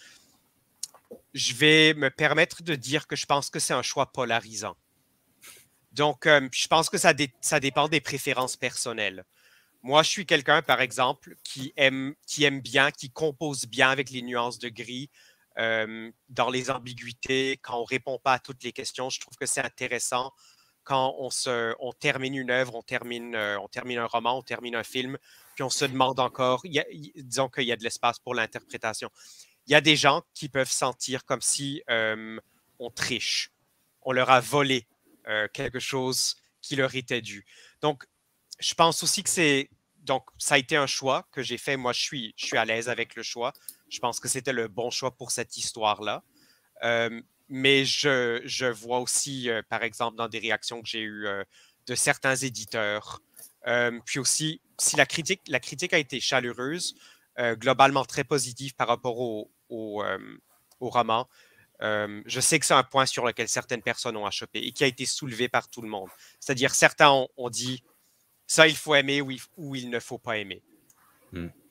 Je vais me permettre de dire que je pense que c'est un choix polarisant. Donc, euh, je pense que ça, dé- ça dépend des préférences personnelles. Moi, je suis quelqu'un, par exemple, qui aime, qui aime bien, qui compose bien avec les nuances de gris, euh, dans les ambiguïtés, quand on ne répond pas à toutes les questions. Je trouve que c'est intéressant quand on, se, on termine une œuvre, on termine, euh, on termine un roman, on termine un film, puis on se demande encore, il y a, il- disons qu'il y a de l'espace pour l'interprétation. Il y a des gens qui peuvent sentir comme si euh, on triche, on leur a volé euh, quelque chose qui leur était dû. Donc, je pense aussi que c'est. Donc, ça a été un choix que j'ai fait. Moi, je suis, je suis à l'aise avec le choix. Je pense que c'était le bon choix pour cette histoire-là. Euh, mais je, je vois aussi, euh, par exemple, dans des réactions que j'ai eues euh, de certains éditeurs. Euh, puis aussi, si la critique, la critique a été chaleureuse, euh, globalement très positive par rapport au, au, euh, au roman, euh, je sais que c'est un point sur lequel certaines personnes ont achoppé et qui a été soulevé par tout le monde. C'est-à-dire, certains ont, ont dit ça, il faut aimer ou il, ou il ne faut pas aimer. Hmm.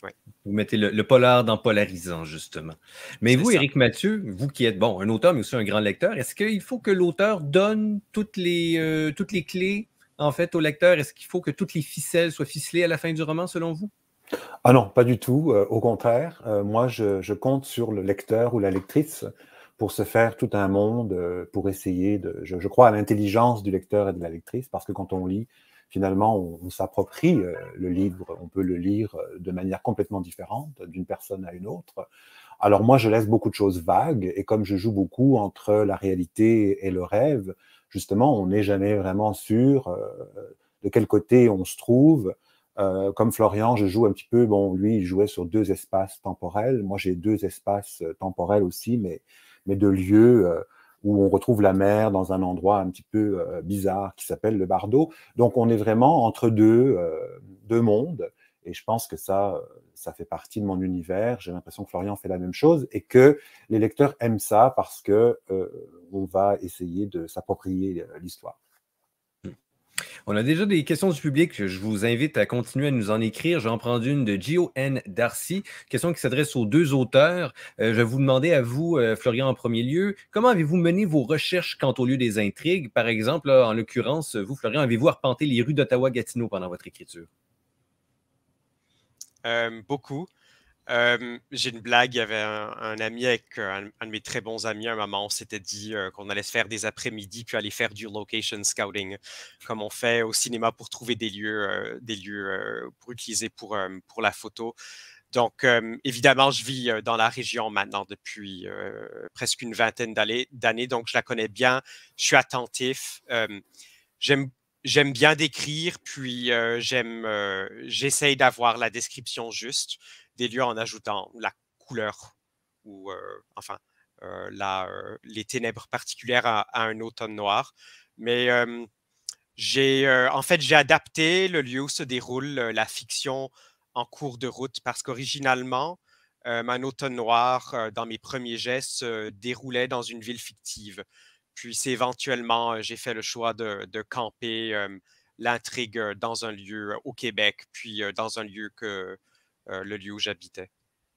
Ouais. Vous mettez le, le polar dans polarisant, justement. Mais vous, ça. Éric Mathieu, vous qui êtes, bon, un auteur, mais aussi un grand lecteur, est-ce qu'il faut que l'auteur donne toutes les, euh, toutes les clés, en fait, au lecteur? Est-ce qu'il faut que toutes les ficelles soient ficelées à la fin du roman, selon vous? Ah non, pas du tout. Euh, au contraire, euh, moi, je, je compte sur le lecteur ou la lectrice pour se faire tout un monde, euh, pour essayer de... Je, je crois à l'intelligence du lecteur et de la lectrice, parce que quand on lit, finalement, on, on s'approprie euh, le livre, on peut le lire de manière complètement différente d'une personne à une autre. Alors moi, je laisse beaucoup de choses vagues, et comme je joue beaucoup entre la réalité et le rêve, justement, on n'est jamais vraiment sûr euh, de quel côté on se trouve. Euh, comme Florian, je joue un petit peu, bon, lui, il jouait sur deux espaces temporels. Moi, j'ai deux espaces temporels aussi, mais, mais de lieux euh, où on retrouve la mer dans un endroit un petit peu euh, bizarre qui s'appelle le Bardo. Donc, on est vraiment entre deux, euh, deux mondes. Et je pense que ça, ça fait partie de mon univers. J'ai l'impression que Florian fait la même chose et que les lecteurs aiment ça parce que euh, on va essayer de s'approprier l'histoire. On a déjà des questions du public. Je vous invite à continuer à nous en écrire. J'en prends une de Gio N. Darcy, question qui s'adresse aux deux auteurs. Euh, je vais vous demander à vous, euh, Florian, en premier lieu, comment avez-vous mené vos recherches quant au lieu des intrigues? Par exemple, là, en l'occurrence, vous, Florian, avez-vous arpenté les rues d'Ottawa-Gatineau pendant votre écriture? Euh, beaucoup. Euh, j'ai une blague, il y avait un, un ami avec un, un de mes très bons amis, à un moment, on s'était dit euh, qu'on allait se faire des après-midi puis aller faire du location scouting, comme on fait au cinéma pour trouver des lieux, euh, des lieux euh, pour utiliser pour, euh, pour la photo. Donc, euh, évidemment, je vis euh, dans la région maintenant depuis euh, presque une vingtaine d'années, donc je la connais bien, je suis attentif, euh, j'aime J'aime bien décrire, puis euh, j'aime, euh, j'essaye d'avoir la description juste des lieux en ajoutant la couleur ou euh, enfin euh, la, euh, les ténèbres particulières à, à un automne noir. Mais euh, j'ai euh, en fait j'ai adapté le lieu où se déroule euh, la fiction en cours de route parce qu'originalement euh, un automne noir euh, dans mes premiers gestes se déroulait dans une ville fictive. Puis c'est éventuellement, euh, j'ai fait le choix de, de camper euh, l'intrigue euh, dans un lieu au Québec, puis euh, dans un lieu que euh, le lieu où j'habitais.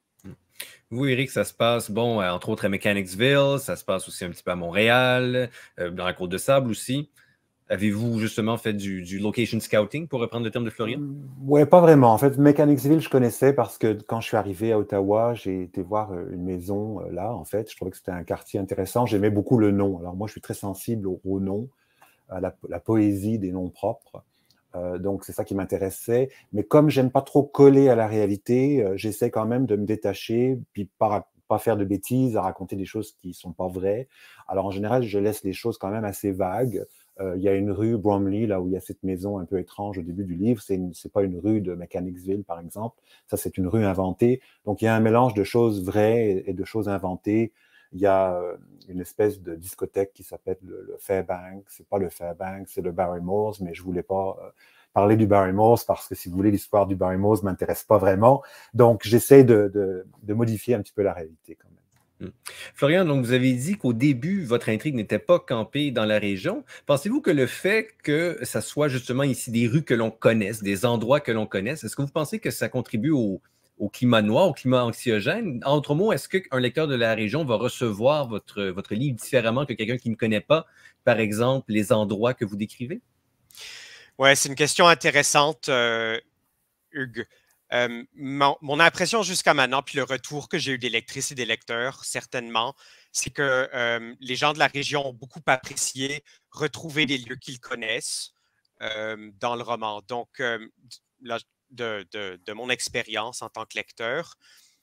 Vous, Éric, ça se passe, bon, euh, entre autres à Mechanicsville, ça se passe aussi un petit peu à Montréal, euh, dans la Côte-de-Sable aussi. Avez-vous justement fait du, du location scouting, pour reprendre le terme de Florian? Ouais, pas vraiment. En fait, Mechanicsville, je connaissais parce que quand je suis arrivé à Ottawa, j'ai été voir une maison euh, là, en fait. Je trouvais que c'était un quartier intéressant. J'aimais beaucoup le nom. Alors moi, je suis très sensible au, au nom, à la, la poésie des noms propres. Euh, donc, c'est ça qui m'intéressait. Mais comme j'aime pas trop coller à la réalité, euh, j'essaie quand même de me détacher, puis pas, pas faire de bêtises, à raconter des choses qui sont pas vraies. Alors, en général, je laisse les choses quand même assez vagues. Euh, il y a une rue Bromley, là où il y a cette maison un peu étrange au début du livre. C'est c'est pas une rue de Mechanicsville, par exemple. Ça, c'est une rue inventée. Donc, il y a un mélange de choses vraies et de choses inventées. Il y a euh, une espèce de discothèque qui s'appelle le, le Fairbanks. C'est pas le Fairbanks, c'est le Barrymore's, mais je voulais pas euh, parler du Barrymore's parce que, si vous voulez, l'histoire du Barrymore's m'intéresse pas vraiment. Donc, j'essaie de, de, de modifier un petit peu la réalité quand même. Hum. Florian, donc vous avez dit qu'au début, votre intrigue n'était pas campée dans la région. Pensez-vous que le fait que ça soit justement ici des rues que l'on connaisse, des endroits que l'on connaisse, est-ce que vous pensez que ça contribue au, au climat noir, au climat anxiogène? En autre mots, est-ce qu'un lecteur de la région va recevoir votre, votre livre différemment que quelqu'un qui ne connaît pas, par exemple, les endroits que vous décrivez? Ouais, c'est une question intéressante, euh, Hugues. Euh, mon, mon impression jusqu'à maintenant, puis le retour que j'ai eu des lectrices et des lecteurs, certainement, c'est que euh, les gens de la région ont beaucoup apprécié retrouver des lieux qu'ils connaissent euh, dans le roman. Donc, euh, là, de, de, de mon expérience en tant que lecteur,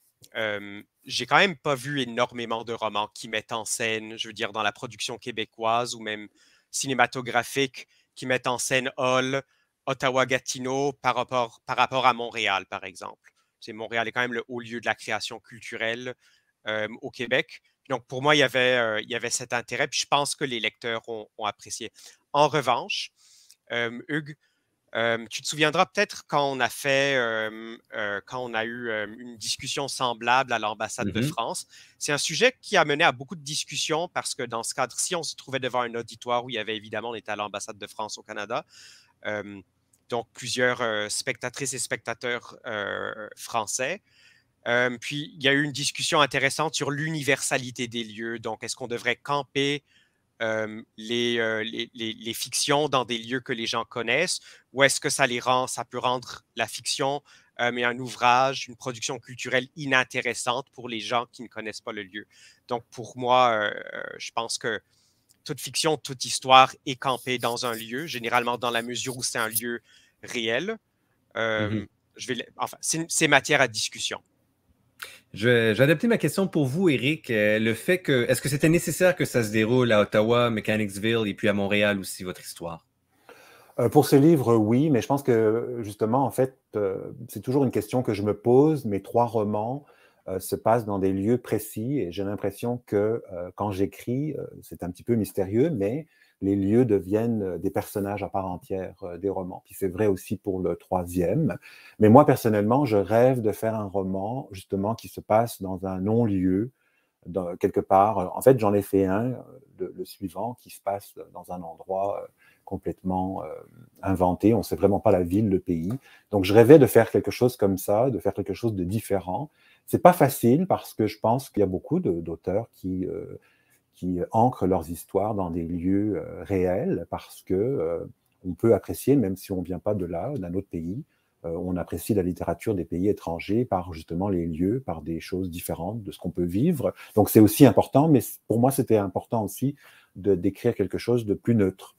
euh, j'ai quand même pas vu énormément de romans qui mettent en scène, je veux dire, dans la production québécoise ou même cinématographique, qui mettent en scène Hull, Ottawa-Gatineau par rapport, par rapport à Montréal, par exemple. C'est, Montréal est quand même le haut lieu de la création culturelle euh, au Québec. Donc, pour moi, il y, avait, euh, il y avait cet intérêt, puis je pense que les lecteurs ont, ont apprécié. En revanche, euh, Hugues, euh, tu te souviendras peut-être quand on a fait, euh, euh, quand on a eu euh, une discussion semblable à l'ambassade de Mm-hmm. France. C'est un sujet qui a mené à beaucoup de discussions parce que dans ce cadre-ci, on se trouvait devant un auditoire où il y avait évidemment, on était à l'ambassade de France au Canada. Euh, donc plusieurs euh, spectatrices et spectateurs euh, français. Euh, puis, il y a eu une discussion intéressante sur l'universalité des lieux. Donc, est-ce qu'on devrait camper euh, les, euh, les, les, les fictions dans des lieux que les gens connaissent, ou est-ce que ça les rend, ça peut rendre la fiction euh, mais un ouvrage, une production culturelle inintéressante pour les gens qui ne connaissent pas le lieu. Donc, pour moi, euh, je pense que toute fiction, toute histoire est campée dans un lieu, généralement dans la mesure où c'est un lieu réel. Euh, Mhm. je vais, enfin, c'est matière à discussion. Je vais, je vais adapter ma question pour vous, Éric. Euh, le fait que, est-ce que c'était nécessaire que ça se déroule à Ottawa, Mechanicsville et puis à Montréal aussi, votre histoire? Euh, pour ce livre, oui, mais je pense que justement, en fait, euh, c'est toujours une question que je me pose. Mes trois romans euh, se passent dans des lieux précis et j'ai l'impression que euh, quand j'écris, euh, c'est un petit peu mystérieux, mais les lieux deviennent des personnages à part entière euh, des romans. Puis c'est vrai aussi pour le troisième. Mais moi, personnellement, je rêve de faire un roman justement qui se passe dans un non-lieu, dans, quelque part. En fait, j'en ai fait un, le, le suivant, qui se passe dans un endroit euh, complètement euh, inventé. On ne sait vraiment pas la ville, le pays. Donc, je rêvais de faire quelque chose comme ça, de faire quelque chose de différent. C'est pas facile parce que je pense qu'il y a beaucoup d'auteurs qui, euh, qui ancrent leurs histoires dans des lieux euh, réels parce que euh, on peut apprécier, même si on ne vient pas de là, d'un autre pays, euh, on apprécie la littérature des pays étrangers par justement les lieux, par des choses différentes de ce qu'on peut vivre. Donc c'est aussi important, mais pour moi c'était important aussi de d'écrire quelque chose de plus neutre.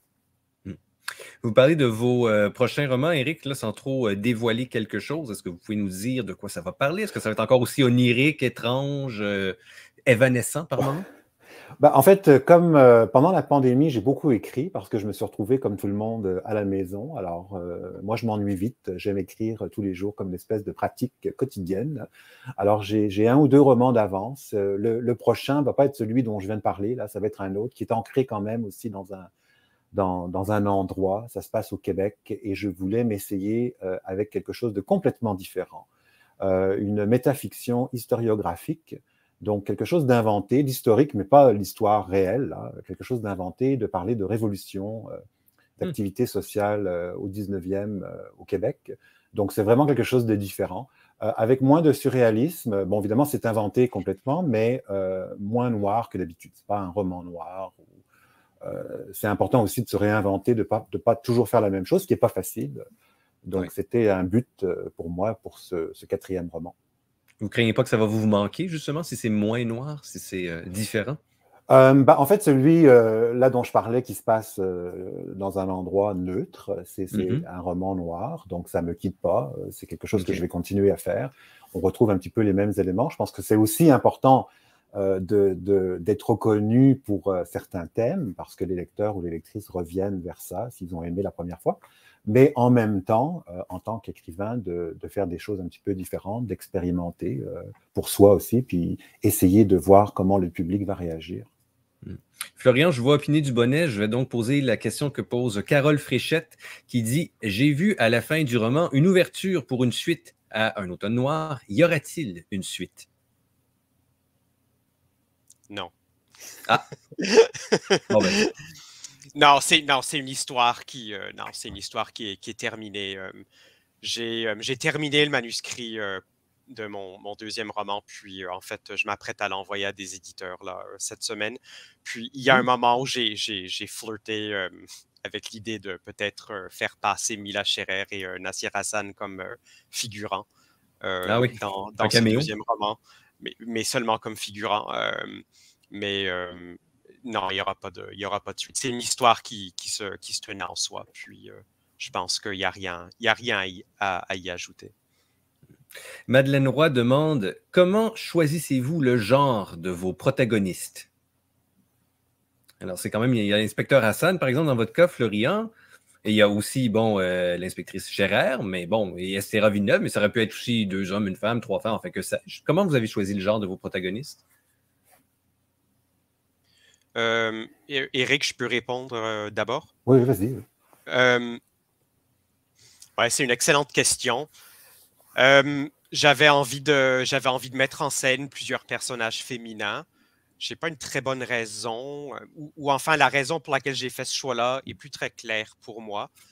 Vous parlez de vos euh, prochains romans, Éric, là, sans trop euh, dévoiler quelque chose. Est-ce que vous pouvez nous dire de quoi ça va parler? Est-ce que ça va être encore aussi onirique, étrange, euh, évanescent par moment? Bah, en fait, comme euh, pendant la pandémie, j'ai beaucoup écrit parce que je me suis retrouvé comme tout le monde à la maison. Alors, euh, moi, je m'ennuie vite. J'aime écrire tous les jours comme une espèce de pratique quotidienne. Alors, j'ai un ou deux romans d'avance. Le, le prochain va pas être celui dont je viens de parler. Là, ça va être un autre qui est ancré quand même aussi dans un, dans, dans un endroit. Ça se passe au Québec et je voulais m'essayer euh, avec quelque chose de complètement différent. Euh, une métafiction historiographique. Donc, quelque chose d'inventé, d'historique, mais pas l'histoire réelle, là, quelque chose d'inventé, de parler de révolution, euh, d'activité sociale euh, au dix-neuvième euh, au Québec. Donc, c'est vraiment quelque chose de différent. Euh, avec moins de surréalisme, bon, évidemment, c'est inventé complètement, mais euh, moins noir que d'habitude. C'est pas un roman noir. Euh, c'est important aussi de se réinventer, de pas, de pas toujours faire la même chose, ce qui n'est pas facile. Donc, oui. C'était un but pour moi, pour ce, ce quatrième roman. Vous ne craignez pas que ça va vous manquer, justement, si c'est moins noir, si c'est euh, différent? Euh, bah, en fait, celui euh, là dont je parlais, qui se passe euh, dans un endroit neutre, c'est mm-hmm. un roman noir, donc ça ne me quitte pas. C'est quelque chose okay. que je vais continuer à faire. On retrouve un petit peu les mêmes éléments. Je pense que c'est aussi important euh, d'être de, de, reconnu pour euh, certains thèmes, parce que les lecteurs ou les lectrices reviennent vers ça s'ils ont aimé la première fois. Mais en même temps, euh, en tant qu'écrivain, de, de faire des choses un petit peu différentes, d'expérimenter euh, pour soi aussi, puis essayer de voir comment le public va réagir. Florian, je vois opiner du bonnet. Je vais donc poser la question que pose Carole Fréchette, qui dit « J'ai vu à la fin du roman une ouverture pour une suite à Un automne noir. Y aura-t-il une suite? » Non. Ah! Bon ben... Non, c'est non, c'est une histoire qui euh, non, c'est une histoire qui est qui est terminée. Euh, j'ai euh, j'ai terminé le manuscrit euh, de mon, mon deuxième roman, puis euh, en fait, je m'apprête à l'envoyer à des éditeurs là euh, cette semaine. Puis il y a un moment où j'ai j'ai j'ai flirté euh, avec l'idée de peut-être euh, faire passer Mila Scherer et euh, Nassir Hassan comme euh, figurants euh, ah oui. dans dans ce deuxième roman, mais mais seulement comme figurants. Euh, mais euh, Non, il n'y aura pas de, il y aura pas de suite. C'est une histoire qui, qui, se, qui se tenait en soi. Puis, euh, je pense qu'il n'y a rien, il y a rien à, y, à, à y ajouter. Madeleine Roy demande « Comment choisissez-vous le genre de vos protagonistes? » Alors, c'est quand même, il y a l'inspecteur Hassan, par exemple, dans votre cas, Florian. Et il y a aussi, bon, euh, l'inspectrice Scherer, mais bon, et Estera Villeneuve, mais ça aurait pu être aussi deux hommes, une femme, trois femmes, enfin que ça. Comment vous avez choisi le genre de vos protagonistes? Euh, Éric, je peux répondre euh, d'abord? Oui, vas-y. Euh, ouais, c'est une excellente question. Euh, j'avais envie de, j'avais envie de mettre en scène plusieurs personnages féminins. Je n'ai pas une très bonne raison, ou, ou enfin la raison pour laquelle j'ai fait ce choix-là est plus très claire pour moi.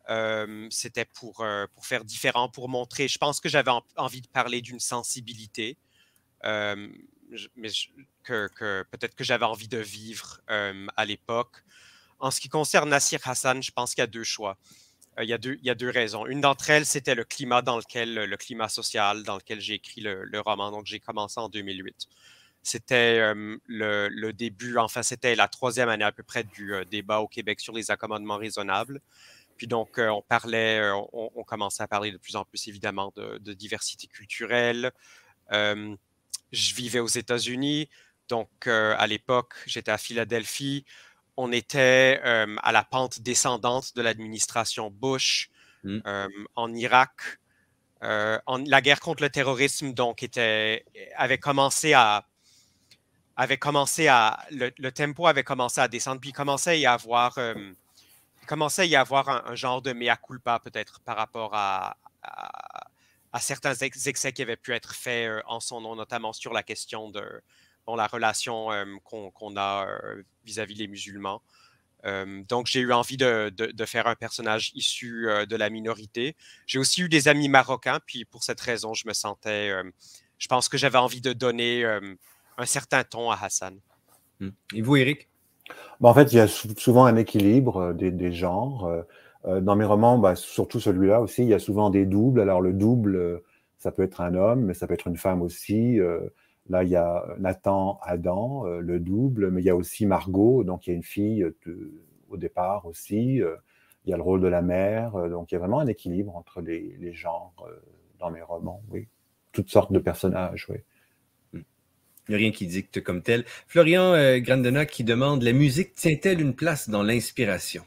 Euh, C'était pour, euh, pour faire différent, pour montrer. Je pense que j'avais en, envie de parler d'une sensibilité, euh, je, mais je, que, que peut-être que j'avais envie de vivre euh, à l'époque. En ce qui concerne Nassir Hassan, je pense qu'il y a deux choix. Euh, il, y a deux, il y a deux raisons. Une d'entre elles, c'était le climat dans lequel, le climat social dans lequel j'ai écrit le, le roman. Donc, j'ai commencé en deux mille huit. C'était euh, le, le début, enfin, c'était la troisième année à peu près du euh, débat au Québec sur les accommodements raisonnables. Puis donc, euh, on parlait, euh, on, on commençait à parler de plus en plus, évidemment, de, de diversité culturelle. Euh, je vivais aux États-Unis. Donc, euh, à l'époque, j'étais à Philadelphie. On était euh, à la pente descendante de l'administration Bush Mm. euh, en Irak. Euh, en, la guerre contre le terrorisme, donc, était, avait commencé à... avait commencé à... Le, le tempo avait commencé à descendre, puis il commençait à y avoir... Euh, il commençait à y avoir un, un genre de mea culpa peut-être par rapport à, à, à certains ex excès qui avaient pu être faits euh, en son nom, notamment sur la question de bon, la relation euh, qu'on qu'on a vis-à-vis euh, -vis les musulmans. Euh, donc, j'ai eu envie de, de, de faire un personnage issu euh, de la minorité. J'ai aussi eu des amis marocains, puis pour cette raison, je me sentais... Euh, je pense que j'avais envie de donner euh, un certain ton à Hassan. Mm. Et vous, Éric? Bah, en fait, il y a souvent un équilibre des, des genres. Euh, dans mes romans, bah, surtout celui-là aussi, il y a souvent des doubles. Alors, le double, ça peut être un homme, mais ça peut être une femme aussi. Euh, là, il y a Nathan, Adam, euh, le double, mais il y a aussi Margot, donc il y a une fille de, au départ aussi. Euh, il y a le rôle de la mère. Euh, donc, il y a vraiment un équilibre entre les, les genres euh, dans mes romans, oui. Toutes sortes de personnages, oui. Il n'y a rien qui dicte comme tel. Florian euh, Grandena qui demande, la musique tient-elle une place dans l'inspiration?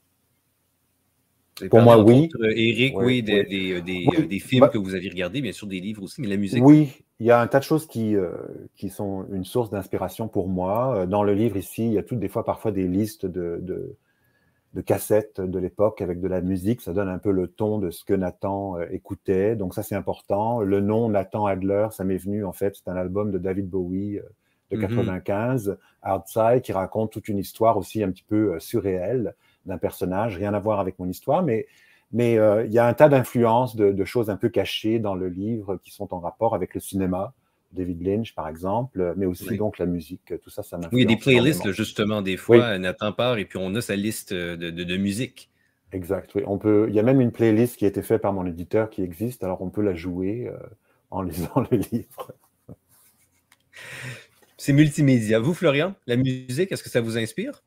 Pour moi, oui. Autres, Éric, oui, oui, des, oui. Des, des, oui. des films bah, que vous avez regardés, bien sûr des livres aussi, mais la musique. Oui, il y a un tas de choses qui, euh, qui sont une source d'inspiration pour moi. Dans le livre ici, il y a toutes des fois parfois des listes de, de, de cassettes de l'époque avec de la musique. Ça donne un peu le ton de ce que Nathan euh, écoutait. Donc ça, c'est important. Le nom Nathan Adler, ça m'est venu en fait. C'est un album de David Bowie euh, de quatre-vingt-quinze, mm-hmm. Outside, qui raconte toute une histoire aussi un petit peu euh, surréelle d'un personnage. Rien à voir avec mon histoire, mais mais euh, il y a un tas d'influences, de, de choses un peu cachées dans le livre qui sont en rapport avec le cinéma. David Lynch, par exemple, mais aussi oui. donc la musique. Tout ça, ça m'influence. Oui, il y a des playlists, là, justement, des fois, oui. Nathan part et puis on a sa liste de, de, de musique. Exact, oui. On peut, il y a même une playlist qui a été faite par mon éditeur qui existe, alors on peut la jouer euh, en lisant le livre. C'est multimédia. Vous, Florian, la musique, est-ce que ça vous inspire?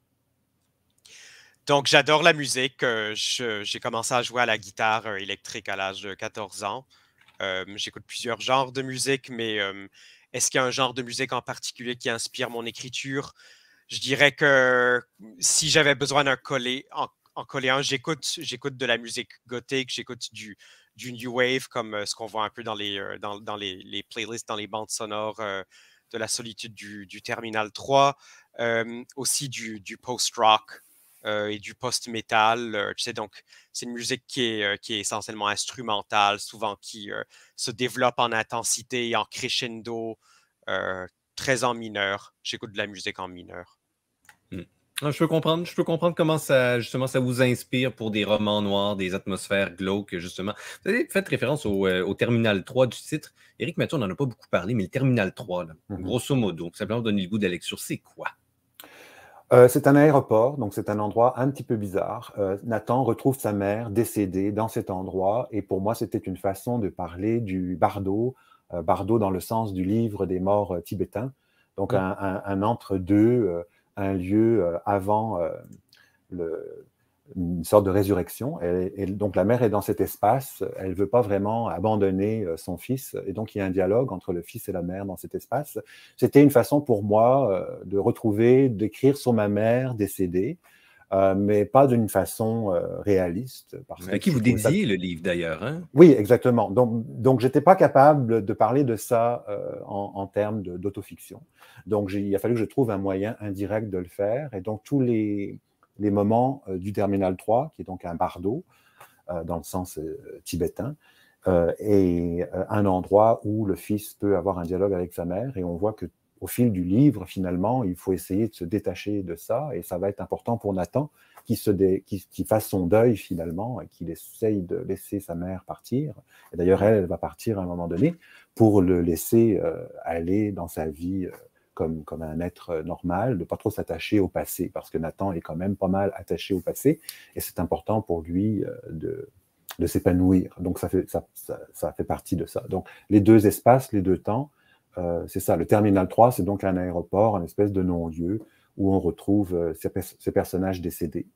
Donc, j'adore la musique. Euh, j'ai commencé à jouer à la guitare euh, électrique à l'âge de quatorze ans. Euh, J'écoute plusieurs genres de musique, mais euh, est-ce qu'il y a un genre de musique en particulier qui inspire mon écriture? Je dirais que si j'avais besoin d'un collé, en, en coller un, j'écoute de la musique gothique, j'écoute du, du new wave, comme euh, ce qu'on voit un peu dans les, euh, dans, dans les, les playlists, dans les bandes sonores euh, de la solitude du, du Terminal trois, euh, aussi du, du post-rock. Euh, et du post-metal, euh, tu sais, donc c'est une musique qui est, euh, qui est essentiellement instrumentale, souvent qui euh, se développe en intensité et en crescendo, euh, très en mineur. J'écoute de la musique en mineur. Hmm. Ah, je peux comprendre, je peux comprendre comment ça, justement, ça vous inspire pour des romans noirs, des atmosphères glauques, justement. Vous avez fait référence au, euh, au Terminal trois du titre. Éric Mathieu, on n'en a pas beaucoup parlé, mais le Terminal trois, là, mm-hmm. grosso modo, simplement donner le goût de la lecture, c'est quoi? Euh, c'est un aéroport, donc c'est un endroit un petit peu bizarre. Euh, Nathan retrouve sa mère décédée dans cet endroit, et pour moi, c'était une façon de parler du bardo, euh, bardo dans le sens du livre des morts euh, tibétains, donc mmh. un, un, un entre-deux, euh, un lieu euh, avant euh, le, une sorte de résurrection. Et, et donc la mère est dans cet espace, elle ne veut pas vraiment abandonner euh, son fils, et donc il y a un dialogue entre le fils et la mère dans cet espace. C'était une façon pour moi euh, de retrouver, d'écrire sur ma mère décédée, euh, mais pas d'une façon euh, réaliste. Parce à qui vous dédiez ça... le livre d'ailleurs, hein? Oui, exactement. Donc, donc je n'étais pas capable de parler de ça euh, en, en termes d'autofiction. Donc il a fallu que je trouve un moyen indirect de le faire, et donc tous les... les moments euh, du Terminal trois, qui est donc un bardo, euh, dans le sens euh, tibétain, euh, et euh, un endroit où le fils peut avoir un dialogue avec sa mère, et on voit que au fil du livre, finalement, il faut essayer de se détacher de ça, et ça va être important pour Nathan, qui, se dé, qui, qui fasse son deuil, finalement, et qu'il essaye de laisser sa mère partir. Et d'ailleurs, elle, elle va partir à un moment donné, pour le laisser euh, aller dans sa vie euh, comme, comme un être normal, de ne pas trop s'attacher au passé, parce que Nathan est quand même pas mal attaché au passé, et c'est important pour lui euh, de, de s'épanouir. Donc ça fait, ça, ça, ça fait partie de ça. Donc les deux espaces, les deux temps, euh, c'est ça. Le Terminal trois, c'est donc un aéroport, une espèce de non-lieu, où on retrouve euh, ces, ces personnages décédés.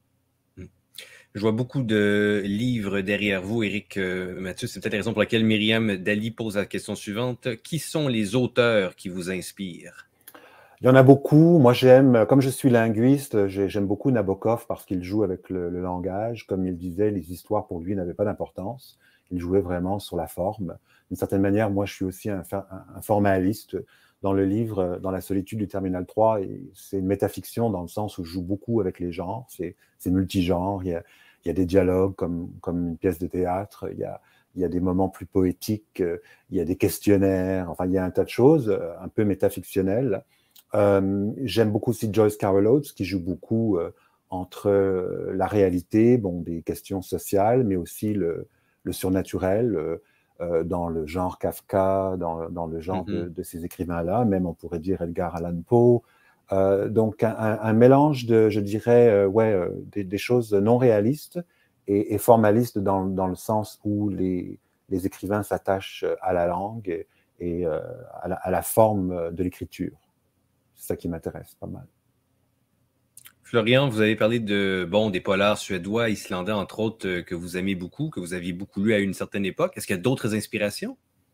Je vois beaucoup de livres derrière vous, Éric euh, Mathieu. C'est peut-être la raison pour laquelle Myriam Daly pose la question suivante. Qui sont les auteurs qui vous inspirent? Il y en a beaucoup. Moi, j'aime, comme je suis linguiste, j'aime beaucoup Nabokov parce qu'il joue avec le, le langage. Comme il disait, les histoires pour lui n'avaient pas d'importance. Il jouait vraiment sur la forme. D'une certaine manière, moi, je suis aussi un, un, un formaliste. Dans le livre, dans la solitude du Terminal trois, c'est une métafiction dans le sens où je joue beaucoup avec les genres. C'est multigenre. Il y a, il y a des dialogues comme, comme une pièce de théâtre. Il y a, il y a des moments plus poétiques. Il y a des questionnaires. Enfin, il y a un tas de choses un peu métafictionnelles. Euh, J'aime beaucoup aussi Joyce Carol Oates, qui joue beaucoup euh, entre euh, la réalité, bon, des questions sociales, mais aussi le, le surnaturel, euh, euh, dans le genre Kafka, dans, dans le genre mm-hmm. de, de ces écrivains-là, même on pourrait dire Edgar Allan Poe. Euh, donc un, un mélange de, je dirais, euh, ouais, euh, des, des choses non réalistes et, et formalistes dans, dans le sens où les, les écrivains s'attachent à la langue et, et euh, à, la, à la forme de l'écriture. C'est ça qui m'intéresse pas mal. Florian, vous avez parlé de, bon, des polars suédois, islandais, entre autres, euh, que vous aimez beaucoup, que vous aviez beaucoup lu à une certaine époque. Est-ce qu'il y a d'autres inspirations?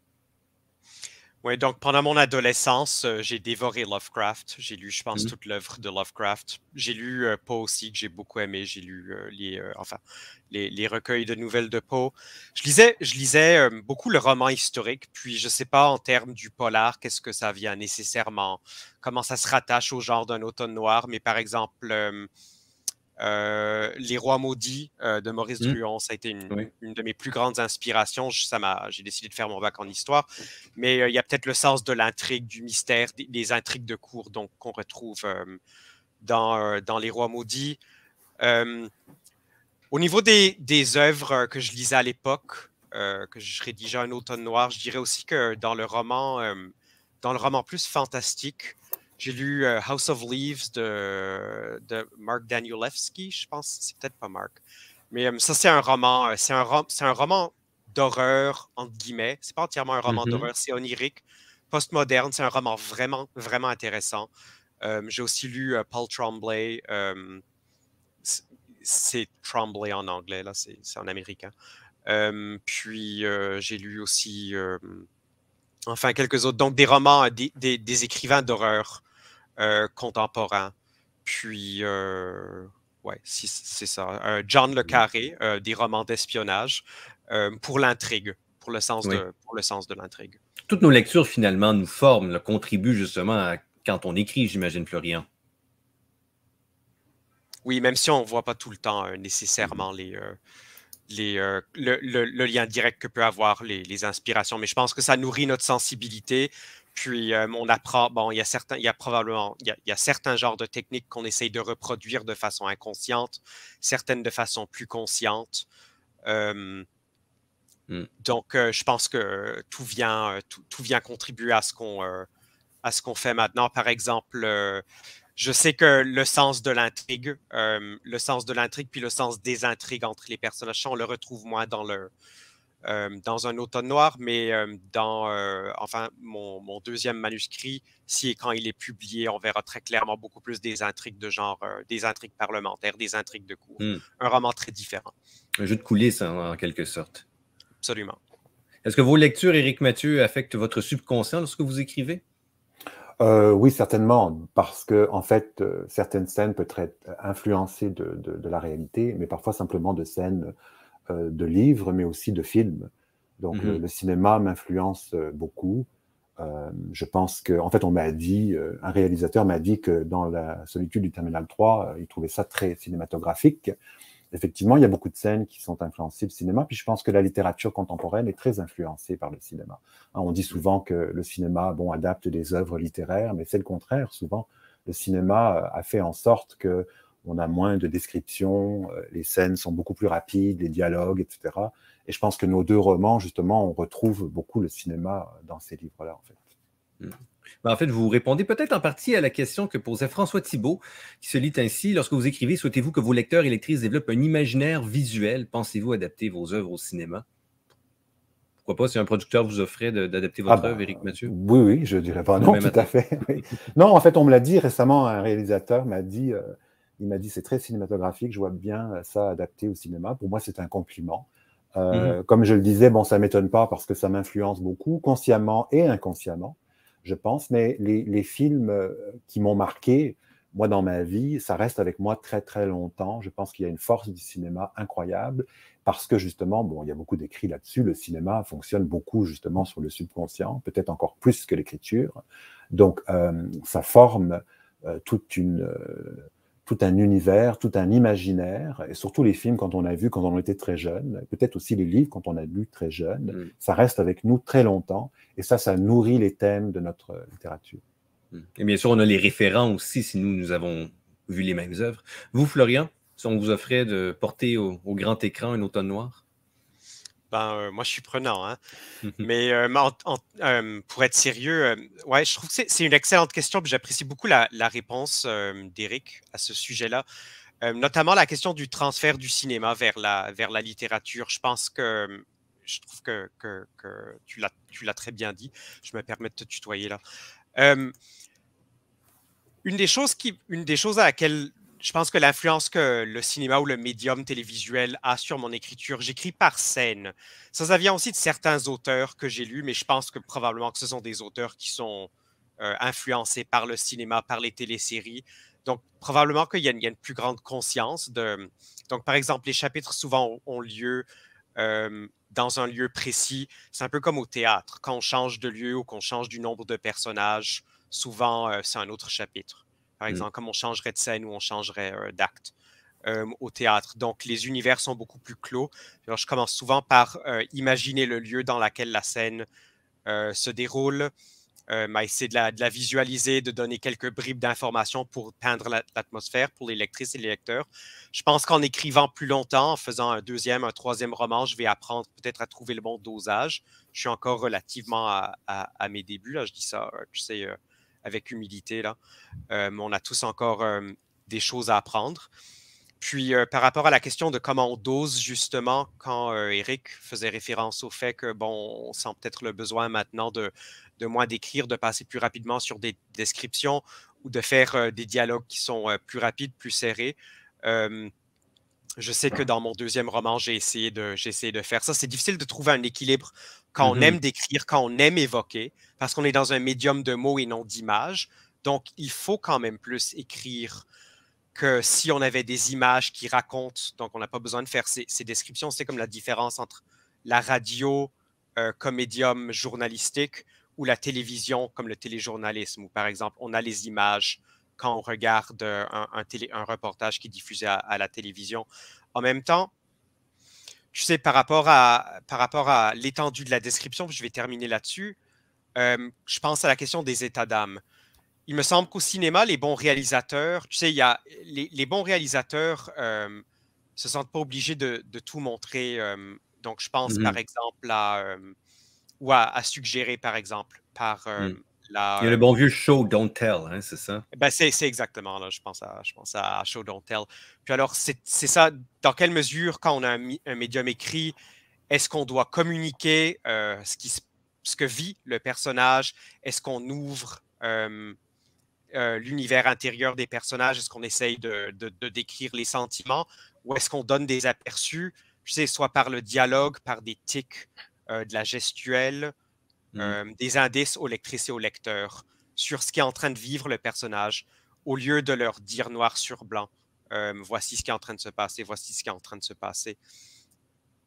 Oui, donc pendant mon adolescence, euh, j'ai dévoré Lovecraft. J'ai lu, je pense, Mm. toute l'œuvre de Lovecraft. J'ai lu euh, Poe aussi, que j'ai beaucoup aimé. J'ai lu euh, les, euh, enfin, les, les recueils de nouvelles de Poe. Je lisais, je lisais euh, beaucoup le roman historique. Puis, je ne sais pas, en termes du polar, qu'est-ce que ça vient nécessairement, comment ça se rattache au genre d'un automne noir. Mais par exemple, euh, Euh, Les Rois maudits euh, de Maurice mmh. Druon, ça a été une, oui. une de mes plus grandes inspirations. J'ai décidé de faire mon bac en histoire. Mais euh, il y a peut-être le sens de l'intrigue, du mystère, des, des intrigues de cour qu'on retrouve euh, dans, euh, dans Les Rois maudits. Euh, au niveau des, des œuvres que je lisais à l'époque, euh, que je rédigeais un automne noir, je dirais aussi que dans le roman, euh, dans le roman plus fantastique, j'ai lu euh, House of Leaves de, de Mark Danielewski, je pense, c'est peut-être pas Mark. Mais euh, ça, c'est un roman, c'est un, rom un roman d'horreur, entre guillemets. C'est pas entièrement un roman mm-hmm. d'horreur, c'est onirique, postmoderne. C'est un roman vraiment, vraiment intéressant. Euh, j'ai aussi lu euh, Paul Tremblay. Euh, c'est Tremblay en anglais, là, c'est en américain. Euh, puis, euh, j'ai lu aussi... Euh, enfin, quelques autres. Donc, des romans, des, des, des écrivains d'horreur euh, contemporains. Puis, euh, ouais, c'est ça. Euh, John Le Carré, euh, des romans d'espionnage euh, pour l'intrigue, pour le sens oui. de, pour le sens de l'intrigue. Toutes nos lectures, finalement, nous forment, là, contribuent justement à quand on écrit, j'imagine, Florian. Oui, même si on ne voit pas tout le temps euh, nécessairement mm-hmm. les... Euh, Les, euh, le, le, le lien direct que peut avoir les, les inspirations. Mais je pense que ça nourrit notre sensibilité. Puis euh, on apprend, bon, il y a certains, il y a probablement, il y a, il y a certains genres de techniques qu'on essaye de reproduire de façon inconsciente, certaines de façon plus consciente. Euh, mm. Donc, euh, je pense que tout vient, tout, tout vient contribuer à ce qu'on euh, à ce qu'on fait maintenant. Par exemple, euh, je sais que le sens de l'intrigue, euh, le sens de l'intrigue puis le sens des intrigues entre les personnages, on le retrouve moins dans, le, euh, dans un automne noir, mais euh, dans euh, enfin, mon, mon deuxième manuscrit, si et quand il est publié, on verra très clairement beaucoup plus des intrigues de genre, euh, des intrigues parlementaires, des intrigues de cour. Mm. Un roman très différent. Un jeu de coulisses, en, en quelque sorte. Absolument. Est-ce que vos lectures, Éric Mathieu, affectent votre subconscient lorsque vous écrivez? Euh, oui, certainement, parce que en fait, euh, certaines scènes peuvent être influencées de, de, de la réalité, mais parfois simplement de scènes euh, de livres, mais aussi de films. Donc, mm-hmm. le, le cinéma m'influence euh, beaucoup. Euh, je pense que, en fait, on m'a dit, euh, un réalisateur m'a dit que dans La solitude du Terminal trois, euh, il trouvait ça très cinématographique. effectivement, il y a beaucoup de scènes qui sont influencées du cinéma, puis je pense que la littérature contemporaine est très influencée par le cinéma. Hein, on dit souvent que le cinéma, bon, adapte des œuvres littéraires, mais c'est le contraire. Souvent, le cinéma a fait en sorte que on a moins de descriptions, les scènes sont beaucoup plus rapides, les dialogues, et cetera. Et je pense que nos deux romans, justement, on retrouve beaucoup le cinéma dans ces livres-là, en fait. Mmh. Ben, en fait, vous répondez peut-être en partie à la question que posait François Thibault, qui se lit ainsi. Lorsque vous écrivez, souhaitez-vous que vos lecteurs et lectrices développent un imaginaire visuel? Pensez-vous adapter vos œuvres au cinéma? Pourquoi pas, si un producteur vous offrait d'adapter votre ah œuvre, ben, Éric Mathieu? Oui, oui, je dirais pas non, tout matin. à fait. Oui. Non, en fait, on me l'a dit récemment, un réalisateur m'a dit, euh, il m'a dit, c'est très cinématographique, je vois bien ça adapté au cinéma. Pour moi, c'est un compliment. Euh, mm-hmm. Comme je le disais, bon, ça ne m'étonne pas parce que ça m'influence beaucoup, consciemment et inconsciemment, je pense, mais les, les films qui m'ont marqué, moi, dans ma vie, ça reste avec moi très, très longtemps. Je pense qu'il y a une force du cinéma incroyable parce que, justement, bon, il y a beaucoup d'écrits là-dessus. Le cinéma fonctionne beaucoup, justement, sur le subconscient, peut-être encore plus que l'écriture. Donc, euh, ça forme euh, toute une... Euh, tout un univers, tout un imaginaire, et surtout les films quand on a vu quand on était très jeune, peut-être aussi les livres quand on a lu très jeune, mm. ça reste avec nous très longtemps, et ça, ça nourrit les thèmes de notre littérature. Et bien sûr, on a les référents aussi, si nous, nous avons vu les mêmes œuvres. Vous, Florian, si on vous offrait de porter au, au grand écran un automne noir? Ben, euh, moi, je suis prenant. Hein? Mais euh, en, en, euh, pour être sérieux, euh, ouais, je trouve que c'est une excellente question. J'apprécie beaucoup la, la réponse euh, d'Éric à ce sujet-là, euh, notamment la question du transfert du cinéma vers la, vers la littérature. Je pense que je trouve que, que, que tu l'as très bien dit. Je me permets de te tutoyer là. Euh, une, des choses qui, une des choses à laquelle je pense que l'influence que le cinéma ou le médium télévisuel a sur mon écriture, j'écris par scène. Ça, ça vient aussi de certains auteurs que j'ai lus, mais je pense que probablement que ce sont des auteurs qui sont euh, influencés par le cinéma, par les téléséries. Donc, probablement qu'il y, y a une plus grande conscience de... Donc, par exemple, les chapitres souvent ont lieu euh, dans un lieu précis. C'est un peu comme au théâtre. Quand on change de lieu ou qu'on change du nombre de personnages, souvent, euh, c'est un autre chapitre. Par exemple, mmh. comme on changerait de scène ou on changerait euh, d'acte euh, au théâtre. Donc, les univers sont beaucoup plus clos. Alors, je commence souvent par euh, imaginer le lieu dans lequel la scène euh, se déroule, euh, essayer de la, de la visualiser, de donner quelques bribes d'informations pour peindre l'atmosphère pour les lectrices et les lecteurs. Je pense qu'en écrivant plus longtemps, en faisant un deuxième, un troisième roman, je vais apprendre peut-être à trouver le bon dosage. Je suis encore relativement à, à, à mes débuts. Là. Je dis ça, tu sais... Euh, avec humilité, là. Euh, on a tous encore euh, des choses à apprendre. Puis, euh, par rapport à la question de comment on dose, justement, quand euh, Éric faisait référence au fait que, bon, on sent peut-être le besoin maintenant de, de moins d'écrire, de passer plus rapidement sur des descriptions ou de faire euh, des dialogues qui sont euh, plus rapides, plus serrés. Euh, je sais que dans mon deuxième roman, j'ai essayé de, j'ai essayé de faire ça. C'est difficile de trouver un équilibre quand mm-hmm. on aime décrire, quand on aime évoquer, parce qu'on est dans un médium de mots et non d'images. Donc, il faut quand même plus écrire que si on avait des images qui racontent. Donc, on n'a pas besoin de faire ces, ces descriptions. C'est comme la différence entre la radio euh, comme médium journalistique ou la télévision comme le téléjournalisme, où, par exemple, on a les images quand on regarde un, un, télé, un reportage qui est diffusé à, à la télévision. En même temps, tu sais, par rapport à, par rapport à l'étendue de la description, je vais terminer là-dessus, euh, je pense à la question des états d'âme. Il me semble qu'au cinéma, les bons réalisateurs, tu sais, il y a, les, les bons réalisateurs euh, se sentent pas obligés de, de tout montrer. Euh, donc, je pense, mm-hmm. par exemple, à, euh, ou à, à suggérer, par exemple, par... Euh, mm. La, il y a le bon vieux show don't tell, hein, c'est ça? Ben c'est exactement, là, je pense à, je pense à show don't tell. Puis alors, c'est ça, dans quelle mesure, quand on a un, un médium écrit, est-ce qu'on doit communiquer euh, ce, qui, ce que vit le personnage? Est-ce qu'on ouvre euh, euh, l'univers intérieur des personnages? Est-ce qu'on essaye de, de, de décrire les sentiments? Ou est-ce qu'on donne des aperçus, tu sais, soit par le dialogue, par des tics, euh, de la gestuelle, Euh, des indices aux lectrices et aux lecteurs sur ce qui est en train de vivre le personnage, au lieu de leur dire noir sur blanc, euh, voici ce qui est en train de se passer, voici ce qui est en train de se passer.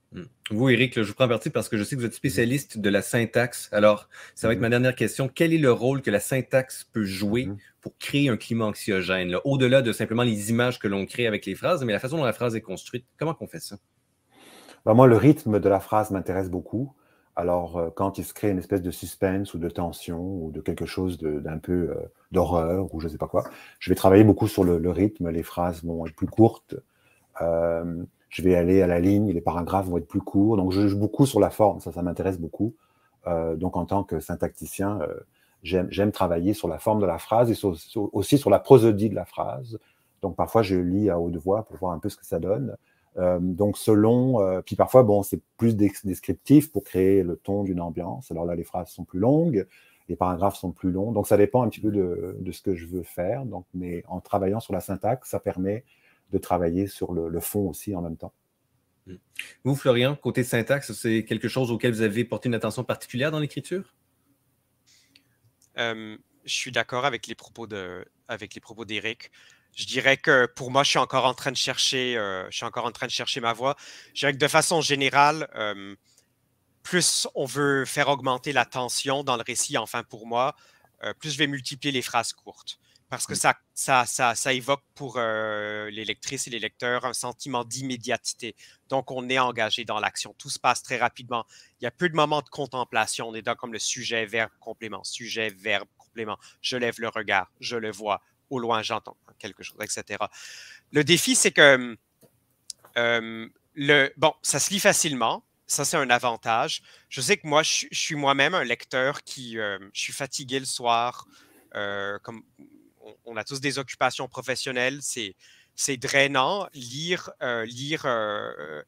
Vous, Éric, là, je vous prends parti parce que je sais que vous êtes spécialiste de la syntaxe. Alors, ça va être ma dernière question. Quel est le rôle que la syntaxe peut jouer mm-hmm. pour créer un climat anxiogène, là, au-delà de simplement les images que l'on crée avec les phrases, mais la façon dont la phrase est construite? Comment on fait ça? Ben moi, le rythme de la phrase m'intéresse beaucoup. Alors, euh, quand il se crée une espèce de suspense ou de tension ou de quelque chose d'un peu euh, d'horreur ou je ne sais pas quoi, je vais travailler beaucoup sur le, le rythme. Les phrases vont être plus courtes. Euh, je vais aller à la ligne, les paragraphes vont être plus courts. Donc, je joue beaucoup sur la forme. Ça, ça m'intéresse beaucoup. Euh, donc, en tant que syntacticien, euh, j'aime travailler sur la forme de la phrase et sur, sur, aussi sur la prosodie de la phrase. Donc, parfois, je lis à haute voix pour voir un peu ce que ça donne. Euh, donc, selon... Euh, puis parfois, bon, c'est plus descriptif pour créer le ton d'une ambiance. Alors là, les phrases sont plus longues, les paragraphes sont plus longs. Donc, ça dépend un petit peu de, de ce que je veux faire. Donc, mais en travaillant sur la syntaxe, ça permet de travailler sur le, le fond aussi en même temps. Vous, Florian, côté syntaxe, c'est quelque chose auquel vous avez porté une attention particulière dans l'écriture? Euh, je suis d'accord avec les propos de, avec les propos d'Éric. Je dirais que pour moi, je suis encore en train de chercher, euh, je suis encore en train de chercher ma voix. Je dirais que de façon générale, euh, plus on veut faire augmenter la tension dans le récit, enfin pour moi, euh, plus je vais multiplier les phrases courtes. Parce que ça, ça, ça, ça évoque pour euh, les lectrices et les lecteurs un sentiment d'immédiateté. Donc, on est engagé dans l'action. Tout se passe très rapidement. Il y a peu de moments de contemplation. On est dans comme le sujet, verbe, complément, sujet, verbe, complément. Je lève le regard, je le vois. Au loin, j'entends quelque chose, et cetera. Le défi, c'est que euh, le, bon, ça se lit facilement. Ça, c'est un avantage. Je sais que moi, je, je suis moi-même un lecteur qui... Euh, je suis fatigué le soir. Euh, comme... On a tous des occupations professionnelles, c'est drainant. Lire, euh, lire, euh,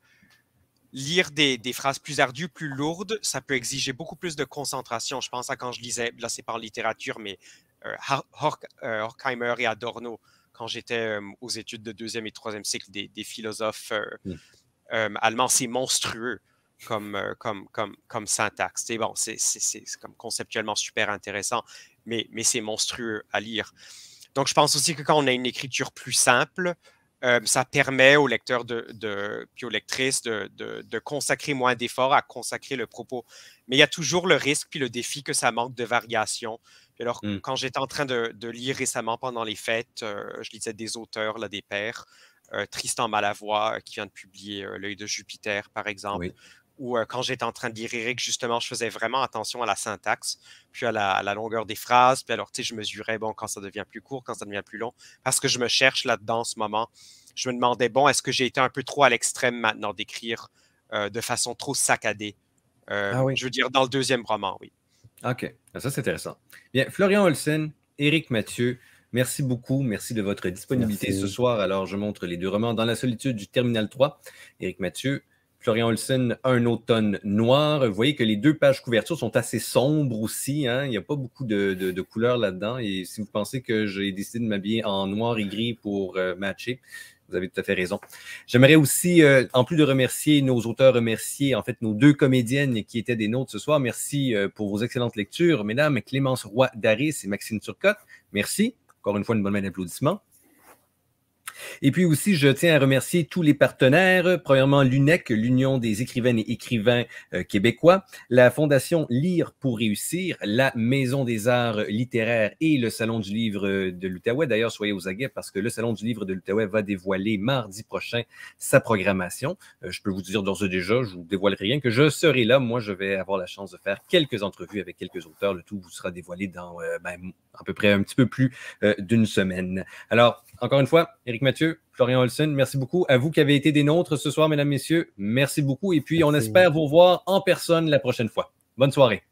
lire des, des phrases plus ardues, plus lourdes, ça peut exiger beaucoup plus de concentration. Je pense à quand je lisais, là c'est par littérature, mais euh, Horkheimer et Adorno, quand j'étais euh, aux études de deuxième et troisième cycle des, des philosophes euh, mm. euh, allemands, c'est monstrueux comme, euh, comme, comme, comme syntaxe. C'est bon, c'est comme conceptuellement super intéressant, mais, mais c'est monstrueux à lire. Donc, je pense aussi que quand on a une écriture plus simple, euh, ça permet aux lecteurs de, de, puis aux lectrices de, de, de consacrer moins d'efforts à consacrer le propos. Mais il y a toujours le risque puis le défi que ça manque de variation. Puis alors, mm. quand j'étais en train de, de lire récemment pendant les fêtes, euh, je lisais des auteurs, là, des pairs, euh, Tristan Malavoie, euh, qui vient de publier euh, L'œil de Jupiter, par exemple. Oui. Ou euh, quand j'étais en train de lire Éric, justement, je faisais vraiment attention à la syntaxe, puis à la, à la longueur des phrases. Puis alors, tu sais, je mesurais, bon, quand ça devient plus court, quand ça devient plus long, parce que je me cherche là-dedans en ce moment. Je me demandais, bon, est-ce que j'ai été un peu trop à l'extrême maintenant d'écrire euh, de façon trop saccadée? Euh, ah oui. Je veux dire, dans le deuxième roman, oui. OK. Ça, c'est intéressant. Bien, Florian Olsen, Éric Mathieu, merci beaucoup. Merci de votre disponibilité merci. ce soir. Alors, je montre les deux romans Dans la solitude du Terminal trois. Éric Mathieu, Florian Olsen, Un automne noir. Vous voyez que les deux pages couverture sont assez sombres aussi. Hein? Il n'y a pas beaucoup de, de, de couleurs là-dedans. Et si vous pensez que j'ai décidé de m'habiller en noir et gris pour euh, matcher, vous avez tout à fait raison. J'aimerais aussi, euh, en plus de remercier nos auteurs, remercier en fait nos deux comédiennes qui étaient des nôtres ce soir. Merci euh, pour vos excellentes lectures, mesdames Clémence Roy-Daris et Maxime Turcotte. Merci. Encore une fois, une bonne main d'applaudissements. Et puis aussi, je tiens à remercier tous les partenaires. Premièrement, l'U N E C, l'Union des écrivaines et écrivains euh, québécois, la Fondation Lire pour réussir, la Maison des arts littéraires et le Salon du livre de l'Outaouais. D'ailleurs, soyez aux aguets parce que le Salon du livre de l'Outaouais va dévoiler mardi prochain sa programmation. Euh, je peux vous dire d'ores et déjà, je ne vous dévoilerai rien, que je serai là. Moi, je vais avoir la chance de faire quelques entrevues avec quelques auteurs. Le tout vous sera dévoilé dans euh, ben, à peu près un petit peu plus euh, d'une semaine. Alors, encore une fois, Éric Mathieu, Florian Olsen, merci beaucoup. À vous qui avez été des nôtres ce soir, mesdames, messieurs, merci beaucoup. Et puis, merci. On espère vous revoir en personne la prochaine fois. Bonne soirée.